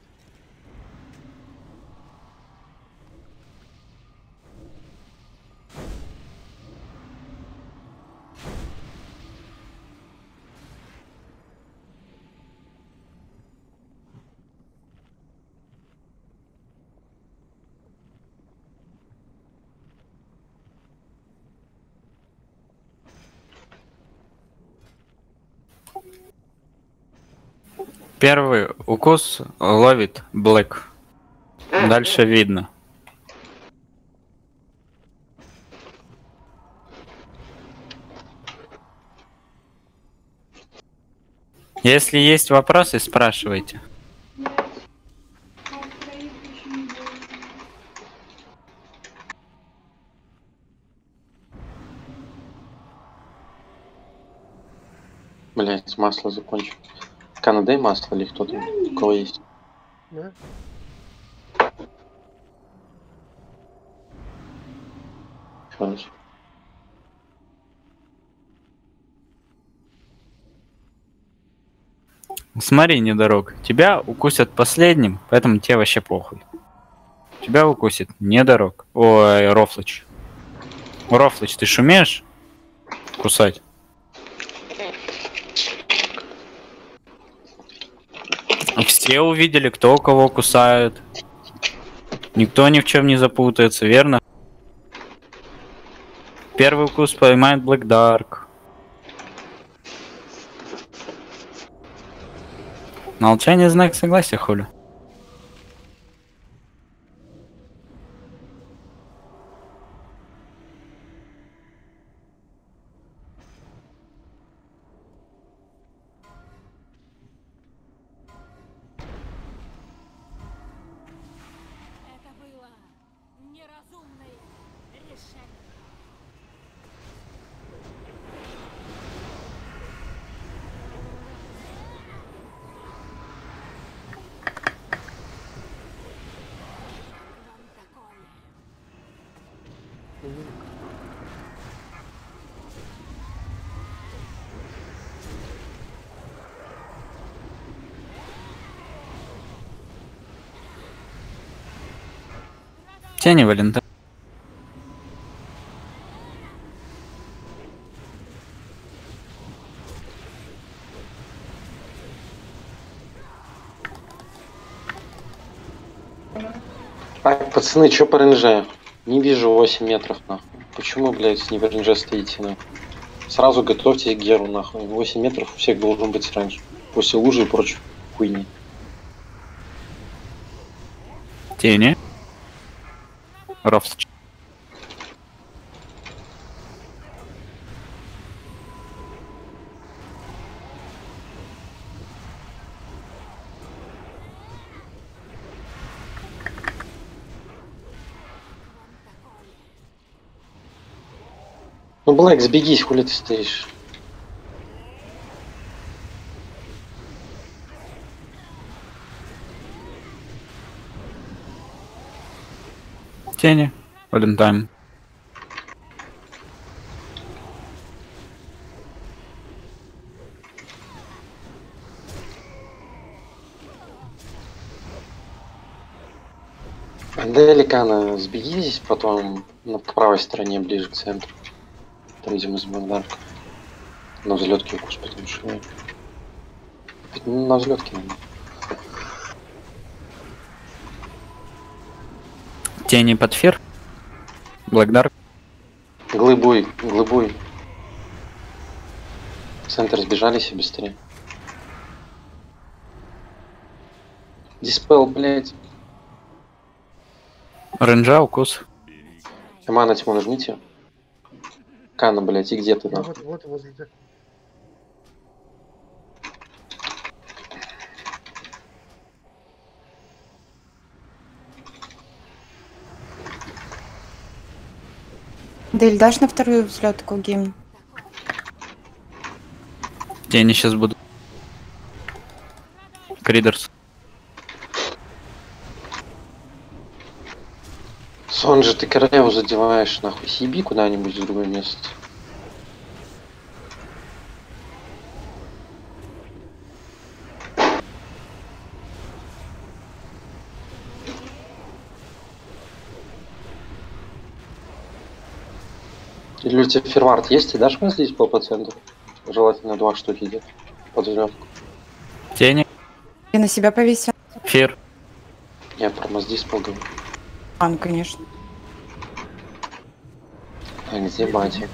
Первый укус ловит Блэк. Дальше видно. Если есть вопросы, спрашивайте. Блять, масло закончилось. Канадай масло или кто-то, у кого есть? Да? Сейчас. Смотри, недорог. Тебя укусят последним, поэтому тебе вообще похуй. Тебя укусит недорог. Ой, Рофлыч. Рофлыч, ты шумеешь кусать? Все увидели, кто кого кусает. Никто ни в чем не запутается, верно? Первый укус поймает Black Dark. Молчание знак согласия, хули. Тени, Валентин. Так, пацаны, чё по РНЖ? Не вижу 8 метров, нахуй. Почему, блядь, не в РНЖ стоите, нахуй? Сразу готовьте геру, нахуй. 8 метров у всех должен быть раньше. После лужи и прочей хуйни. Тени. Рофлоч. Ну, Блэк, сбегись, хули ты стоишь? Тени. Валентайн. Деликана, сбеги здесь, потом на правой стороне, ближе к центру. Там, где мы с Бондарком. На взлетке укус, потому что... На взлетке надо. Тени под фир. Блэкдарк. Глыбуй, глыбуй. В центр сбежались и быстрее. Диспел, блядь. Ренджа, укус. Эма на тьму нажмите. Кана, блядь, и где ты, нахуй? Вот возле тебя. Дель, дашь на вторую взлетку гимн? Тени сейчас будут. Кридерс. Сон же, ты королеву задеваешь, нахуй. Съеби куда-нибудь в другое место. Или у тебя фервард есть? Ты дашь мне здесь по центру? Желательно 2 штуки где-то. Под взлетку. Тени. Ты на себя повесил? Фир. Я про Маздис говорю. Ну, конечно. А где батя?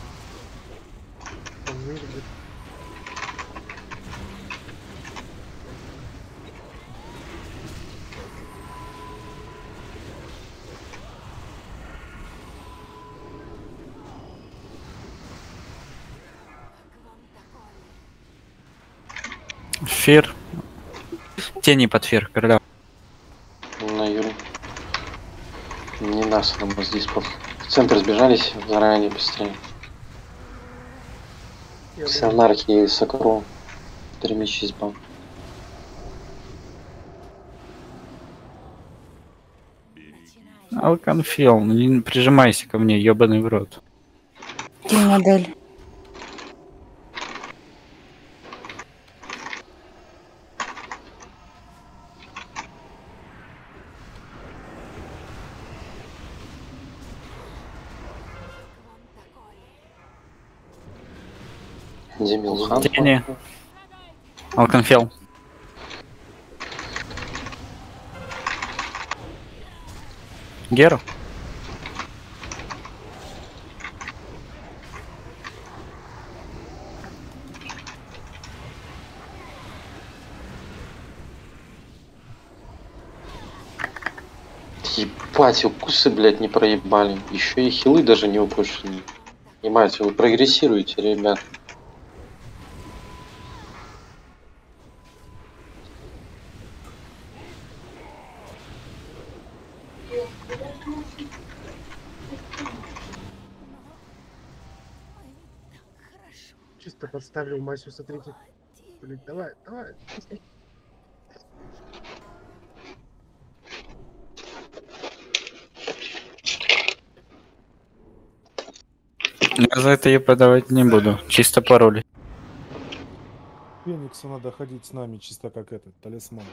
Фир. Тени под фир, короля. На Юрий. Не нас, а Маздис. В центр сбежались заранее быстрее. Все анархии Сокру. 3 мечи избан. Алканфил, не прижимайся ко мне, ебаный в рот. Кинь модель. Демилхан. Тени. Алканфил. Геру. Ебать, укусы, блядь, не проебали. Еще и хилы даже не упущены. Ебать, вы прогрессируете, ребят. Чисто подставил Масю, смотрите. Блин, давай, давай. Я за это я подавать не буду. Чисто пароли. Фениксу надо ходить с нами, чисто как этот, талисман.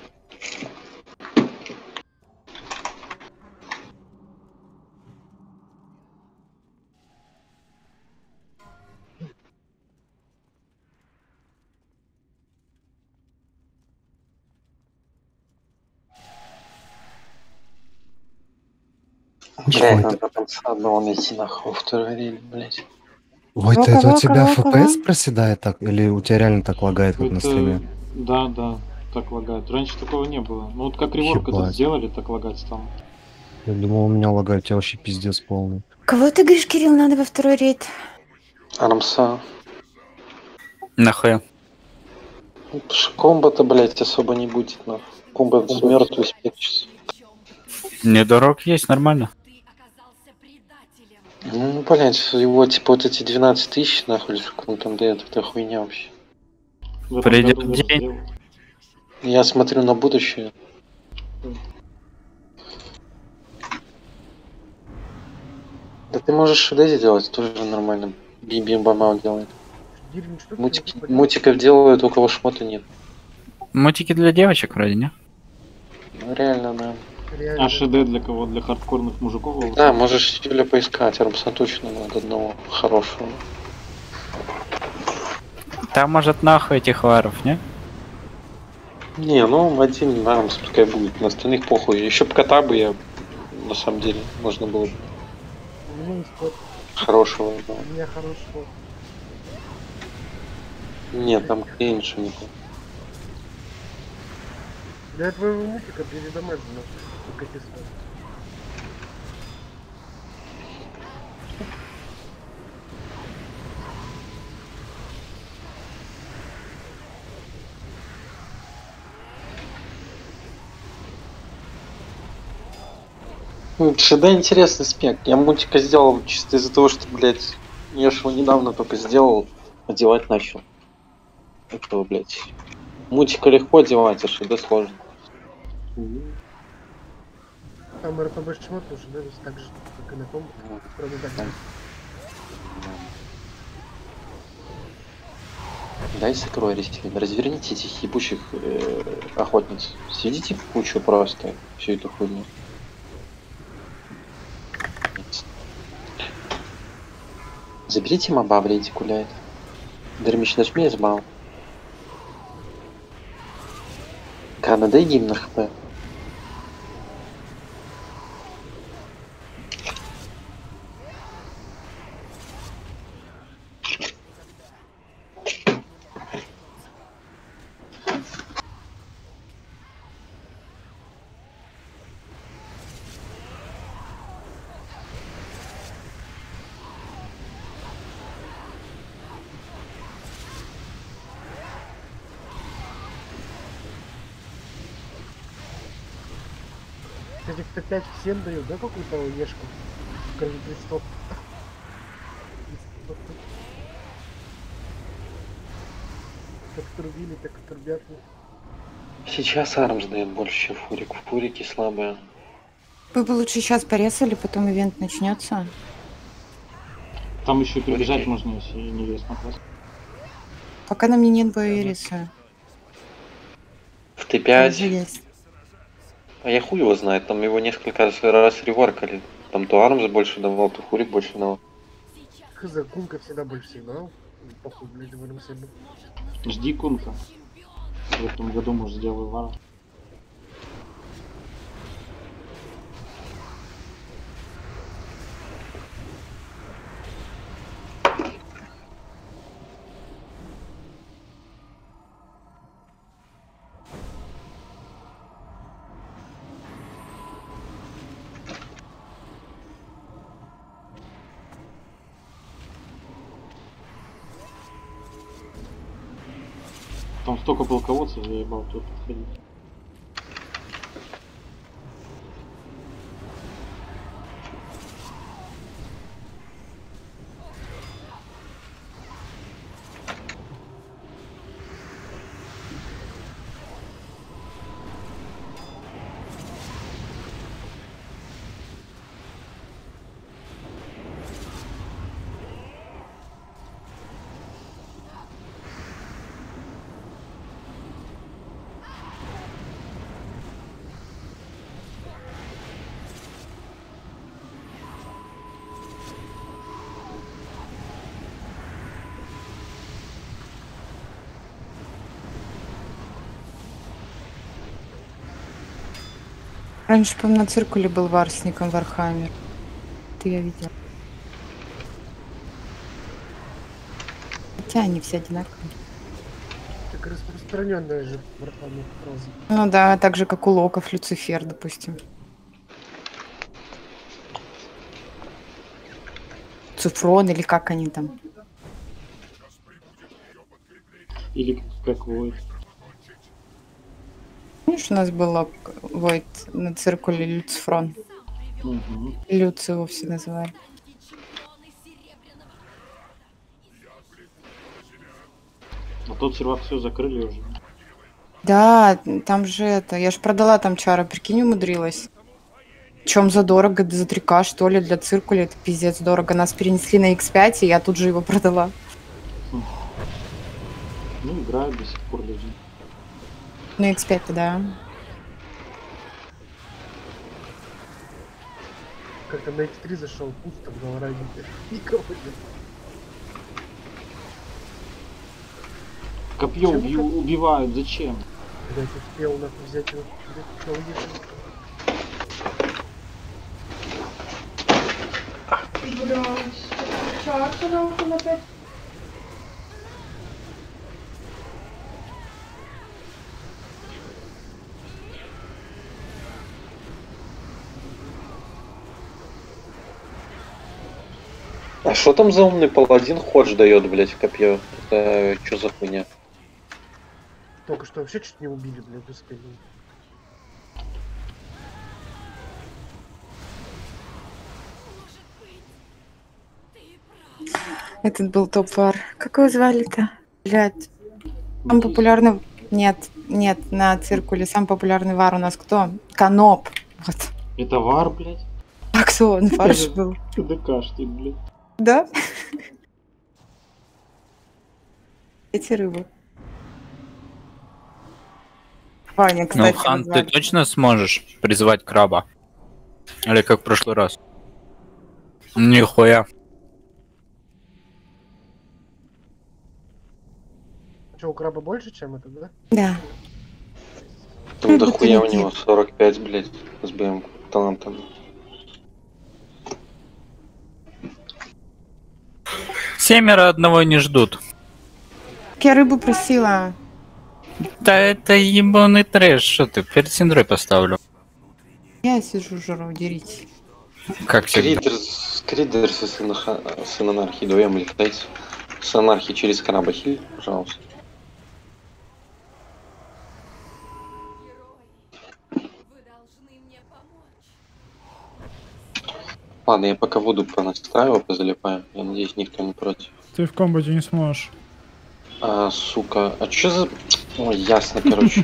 Блять, надо конца одного найти нахуй, второй рейд, блять. Войта, это у тебя FPS проседает так? Или у тебя реально так лагает, как на стриме? Да, так лагает. Раньше такого не было. Ну вот как реворк этот Ебать. сделали, так лагать стало. Я думал, у меня лагает, у тебя вообще пиздец полный. Кого ты говоришь, Кирилл, надо во второй рейд? Армса. Нахуй. Комбо-то, блять, особо не будет, нахуй. Комбо мертвый спекчется. Недорог есть, нормально. Ну, блять, его типа вот эти 12 тысяч, нахуй, сколько он там дает, это хуйня вообще. Придет день. Я смотрю на будущее. Да ты можешь Дэзи делать, тоже нормально. Бим-бам делает. Мутиков делают, у кого шмота нет. Мотики для девочек вроде, не? Ну реально, да. А ШД для кого? Для хардкорных мужиков? Да, можешь Юля поискать, Армса точно надо одного хорошего. Там может нахуй этих варов, не? Не, ну один Армс пускай будет, на остальных похуй. Еще б кота бы я, на самом деле, можно было бы. У меня есть кот. Хорошего, да. У меня хороший кот. Нет, там кринж не было. Для твоего мультика передамажено. Только кисло. ШД интересный спек. Я мультика сделал чисто из-за того, что, блядь, я ж его недавно только сделал, одевать начал. Этого, блядь. Мультика легко одевать, а ШД сложно. Там РПБ шмот уже, да, так же, как и на том, кроме того. Дай сокрой рестилин. Разверните этих ебучих охотниц. Сведите в кучу просто всю эту хуйню. Заберите моба в рейде гуляет. Дермич нажми измал. Кана, дай гимн на хп. Кстати, кто 5 всем дают, да, какую-то ешку? Кроме крестов. Как трубили, так и трубят. Сейчас Армс дает больше, чем Фурик. Фурики слабые. Вы бы лучше сейчас порезали, потом ивент начнется. Там еще перебежать можно, если не вес на класс. Пока на мне нет боериса. В Т5. А я хуй его знает, там его несколько раз реворкали. Там то Армс больше давал, то Фурик больше давал. Хз, Кунка всегда больше сигнал. Похуй, блядь, в этом себе. Жди Кунка. В этом году, может, сделаю вара. Там столько полководцев заебал, тут подходить. Раньше, по-моему, на циркуле был вар с ником Вархаммер. Это я видела. Хотя они все одинаковые. Так распространенная же братаны фраза. Ну да, так же, как у Локов, Люцифер, допустим. Цифрон или как они там. Или как Войд. Помнишь, у нас было Войд на циркуле Люцифрон? Угу. Люци все называли. А тот сервак все закрыли уже. Да, там же это... Я же продала там чара, прикинь, умудрилась. Чем задорого, за 3К, что ли, для циркуля, это пиздец дорого. Нас перенесли на X5, и я тут же его продала. Ну, играют до сих пор даже. На X5, да. Как-то на X3 зашел, пусто в Галраде. Никого нет. Копье убивают, зачем? Блять, успел нахуй взять его. А что там за умный паладин ходж дает, блять, копье? Это что за хуйня? Только что вообще чуть не убили, блядь, без спины. Этот был топ-вар. Как его звали-то? Блядь. Самый популярный... Нет, на циркуле. Самый популярный вар у нас кто? Каноп. Вот. Это вар, блядь? А кто он? Фарш был. КДКшник, блядь. Да? Эти рыбы. Ваня, кстати. Ну, Хан, ты точно сможешь призвать краба? Или как в прошлый раз? Нихуя. Что, у краба больше, чем это, да? Да. Там дохуя у него 45, блядь, с БМ талантом. Семеро одного не ждут. Я рыбу просила. Да это ебаный трэш, что ты? Перед Синдрой поставлю. Я сижу, жру, деритесь. Как всегда. Кридерс с анархии вдвоем летайте. С анархии через краба хиль, пожалуйста. Ладно, я пока воду понастраиваю, позалипаю. Я надеюсь, никто не против. Ты в комбате не сможешь. Сука, а чё за... Ой, ясно, короче.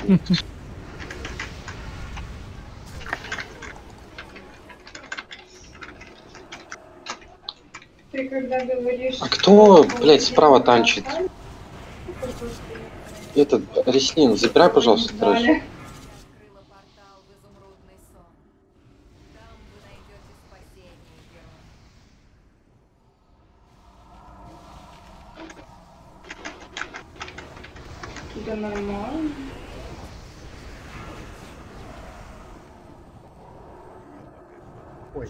Ты когда говоришь... А кто, блядь, справа танчит? Этот, Реслин, забирай, пожалуйста, трэш. Это нормально. Ой.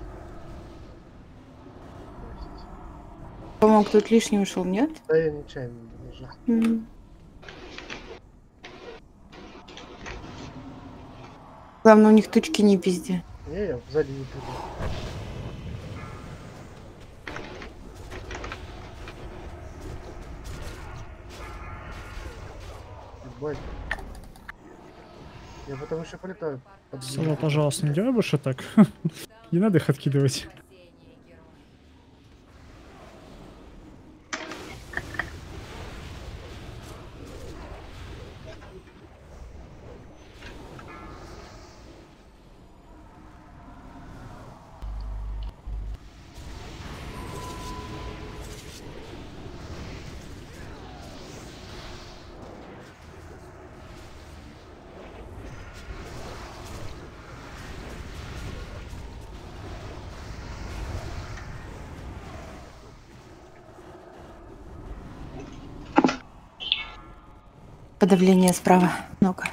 По-моему, кто-то лишний ушел, нет? Да я нечаянно нажал. Главное, у них тучки не пизди. Не, я сзади не приду. Ебать. Я потому что полетаю. Сова, пожалуйста, не делай больше так. Не надо их откидывать. Подавление справа. Ну-ка.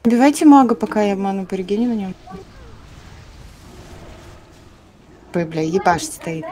Убивайте мага, пока я ману перегеню на нем. Ой, бля, ебаш стоит.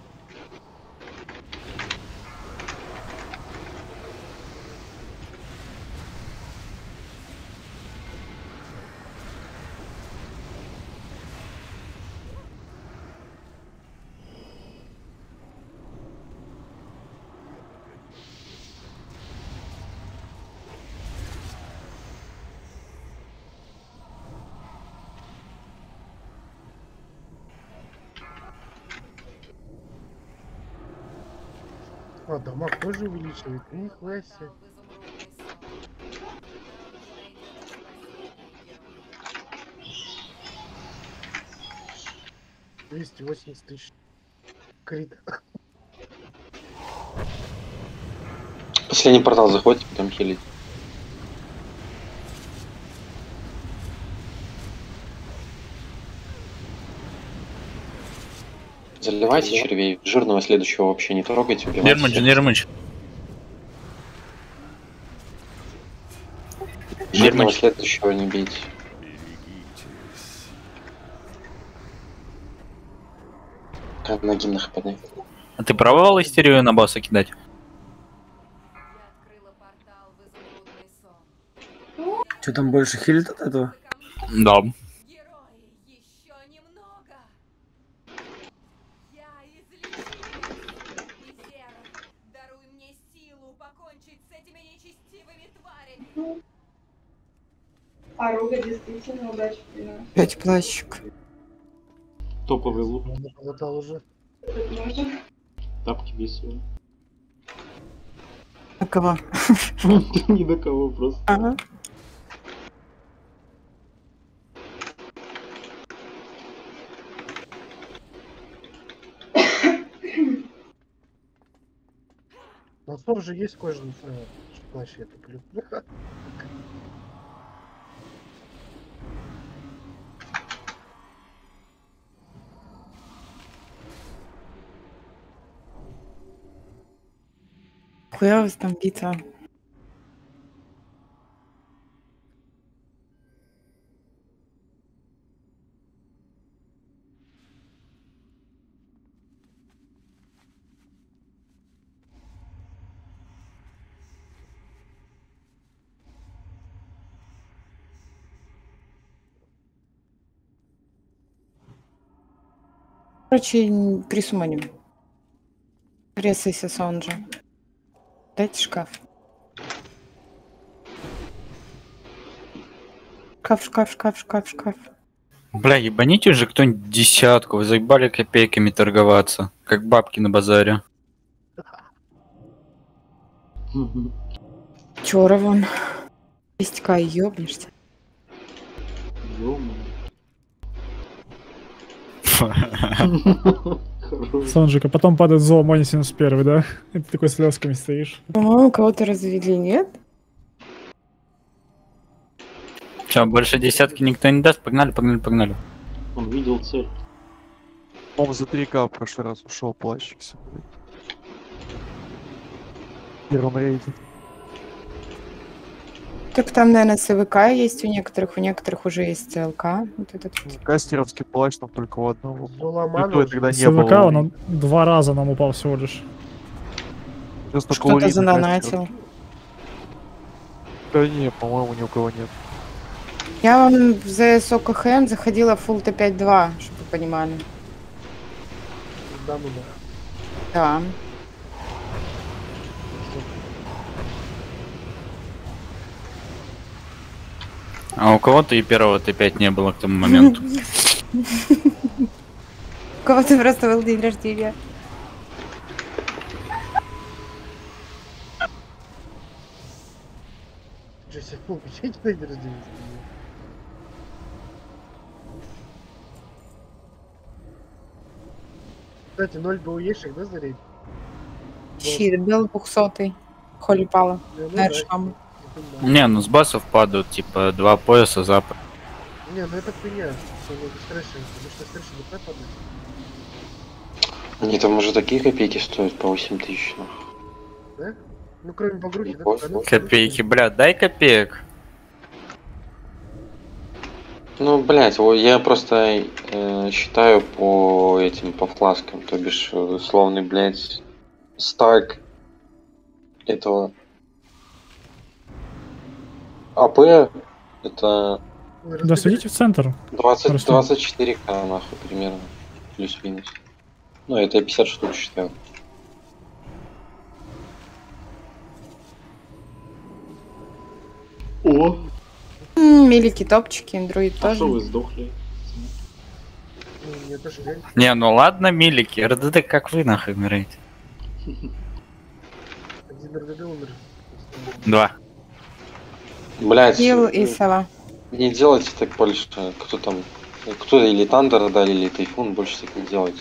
А, дамаг тоже увеличивает. Нихуя себе. $280 тысяч. Крит. Последний портал заходит, потом хилить. Заливайте червей. Жирного следующего вообще не трогайте. Нермыч. Жирного следующего не бейте. Как на гимнах поднять. А ты пробовал истерию на босса кидать? Что там больше хилит от этого? Да. А Руга действительно удачи приносит. 5 плащик. Топовый лут. Хватало уже. Тапки бесили. На кого? Ни до кого просто. Ага. На ссор же есть кожаный плащ, я туплю. Хуя у вас там битва? Короче, присуманим. Ресайся, Сонджа. Дайте шкаф. Шкаф. Бля, ебаните уже кто-нибудь десятку. Вы заебали копейками торговаться. Как бабки на базаре. Чёра вон. 10к ёбнешься. Сонджик, а потом падает зоомони 71, да? И ты такой с слезками стоишь. По-моему, кого-то развели, нет? Че, больше десятки никто не даст? Погнали. Он видел цель. По-моему, за 3к в прошлый раз ушел плащик. В первом рейде. Так там, наверное, СВК есть у некоторых уже есть ЦЛК. Вот этот. Кастеровский плащ там только у одного. Зуламан Никто тогда не СВК было. он 2 раза нам упал всего лишь. Кто-то занонатил. Да не, по-моему, ни у кого нет. Я вам в ЗС ОКХМ заходила full Т5-2, чтобы вы понимали. Да. А у кого-то и первого Т5 не было к тому моменту. У кого-то просто был день рождения. Джесси, фу, печень на день рождения. Кстати, 0 БУЕшек, да, зарейд? Щит был 200-й. Холли пала. На шаму. Не, ну с басов падают, типа, 2 пояса запад. Не, ну это хуйня, что много стрэши, потому что стрэши не падают. Они там уже такие копейки стоят по 8000. Да? Ну кроме погрузки, да? Копейки, бля, дай копеек. Ну, блядь, я просто считаю по этим, по фласкам, то бишь, условный, блядь, стак этого АП, это Да, садите в центр. 24к, нахуй, примерно, плюс-минус. Ну, это я 50 штук считаю. О! Милики, топчики, друид А тоже. что вы сдохли? Мне тоже жаль. Не, ну ладно, милики, РДД как вы нахуй умираете? Один РДД умер. 2. Блядь, Килл и сова. не делайте так больше. Кто там? Кто или Тандер дали, или Тайфун, больше так не делайте.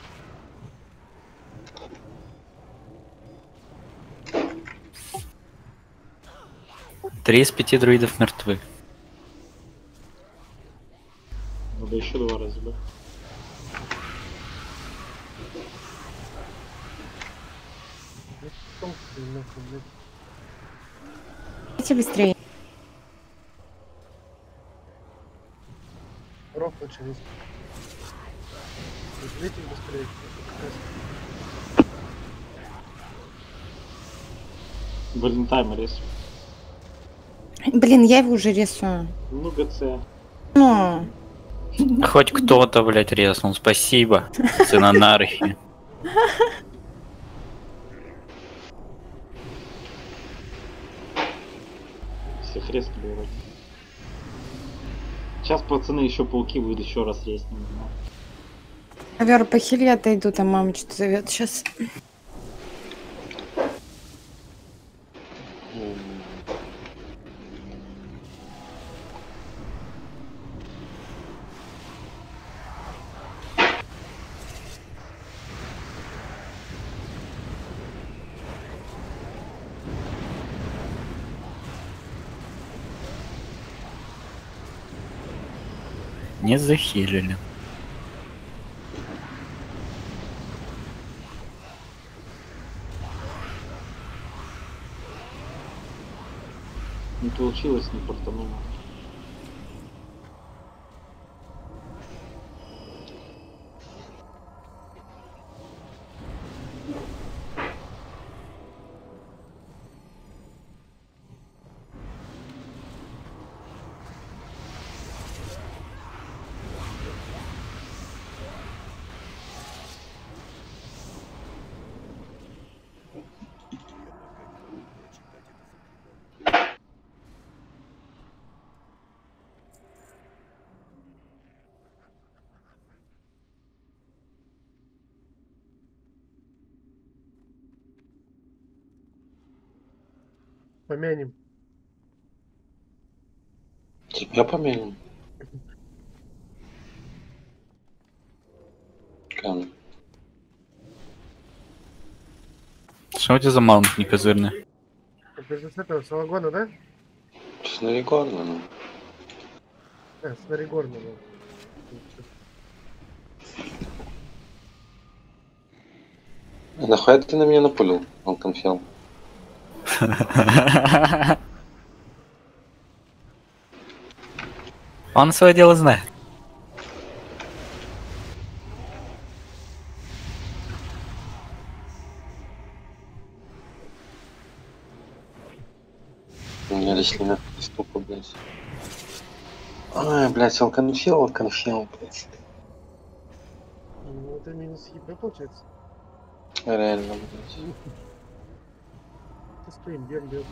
Три из 5 друидов мертвы. Надо еще 2 раза, да? Идите быстрее. Ров лучше весь. Видите быстрее. Блин, таймер есть. Блин, я его уже рисую. Ну, ГЦ. Ну, Хоть кто-то, блядь, резнул. Спасибо. Сын анархии. Всех резкли вроде. Сейчас пацаны еще пауки выйдут, еще раз резнем. Вера, похили, я отойду, там мама что-то зовет сейчас. Не захилили. Не получилось, не портануло. Помянем. Тебя помянем. Кам. Что у тебя за маунт некозырный? Это с этого Салагона, да? С Наригорна, ну. С Наригорна, да. А нахуя ты на меня напулил, Алконфел? Он свое дело знает. У меня лишний ступа, блядь. Ай, блядь, Алконфел, блядь. Ну, это минус ЕП получается. Реально, блядь. Ты стоим, бьем.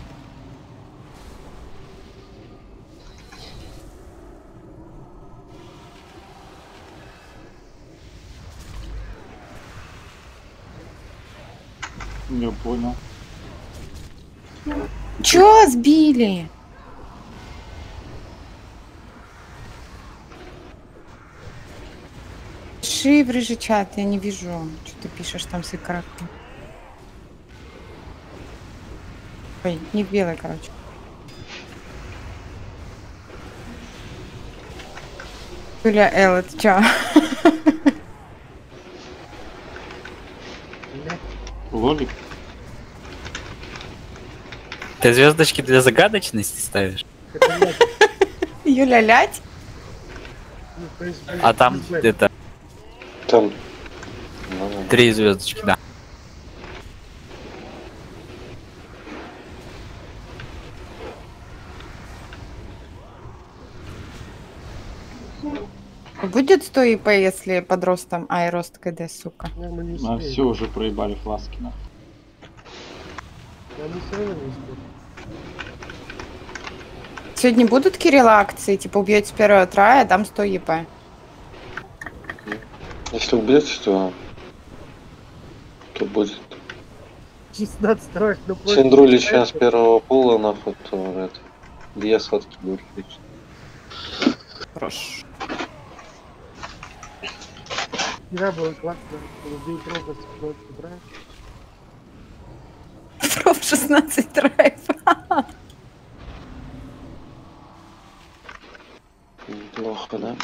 Не понял. Чё сбили? Пиши в рыжий чат, я не вижу, что ты пишешь там с икоркой. Ой, не в белый, короче. Юля Эл, это чё? Лолик. Ты звездочки для загадочности ставишь? Юля Лять? А там это... Там... 3 звездочки, да. Будет 100 ИП, если под ростом, и рост КД, сука. А все, уже проебали фласки, нахуй. Сегодня будут, Кирилла, акции? Типа убьете с первого трая, дам 100 ЕП. Если убьете, то будет. 16 троек, ну Синдрули сейчас с первого пула, нахуй, то это... 2 сотки будет лично. Хорошо. Вчера было классно, убей проба с 16 троек. Проб 16 троек. Неплохо, да?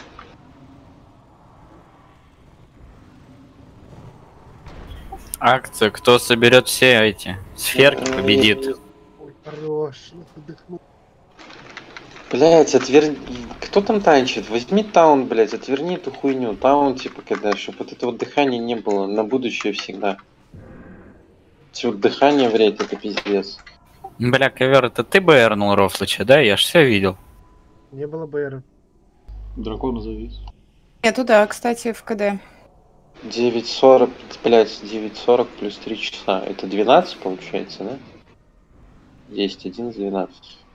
Акция, кто соберет все эти сферки, победит. Ой, хорош, отдохну. Блять, кто там танчит? Возьми таун, блять, отверни эту хуйню. Таун, типа, когда, чтобы вот этого дыхания не было. На будущее всегда. Все, дыхание вред, это пиздец. Бля, ковер, это ты БРнул Рофлыча, да? Я ж все видел. Не было БР. Дракону завис. Я туда, кстати, в КД. 9.40, блять, 9.40 плюс 3 часа. Это 12 получается, да? 10, 11, 12.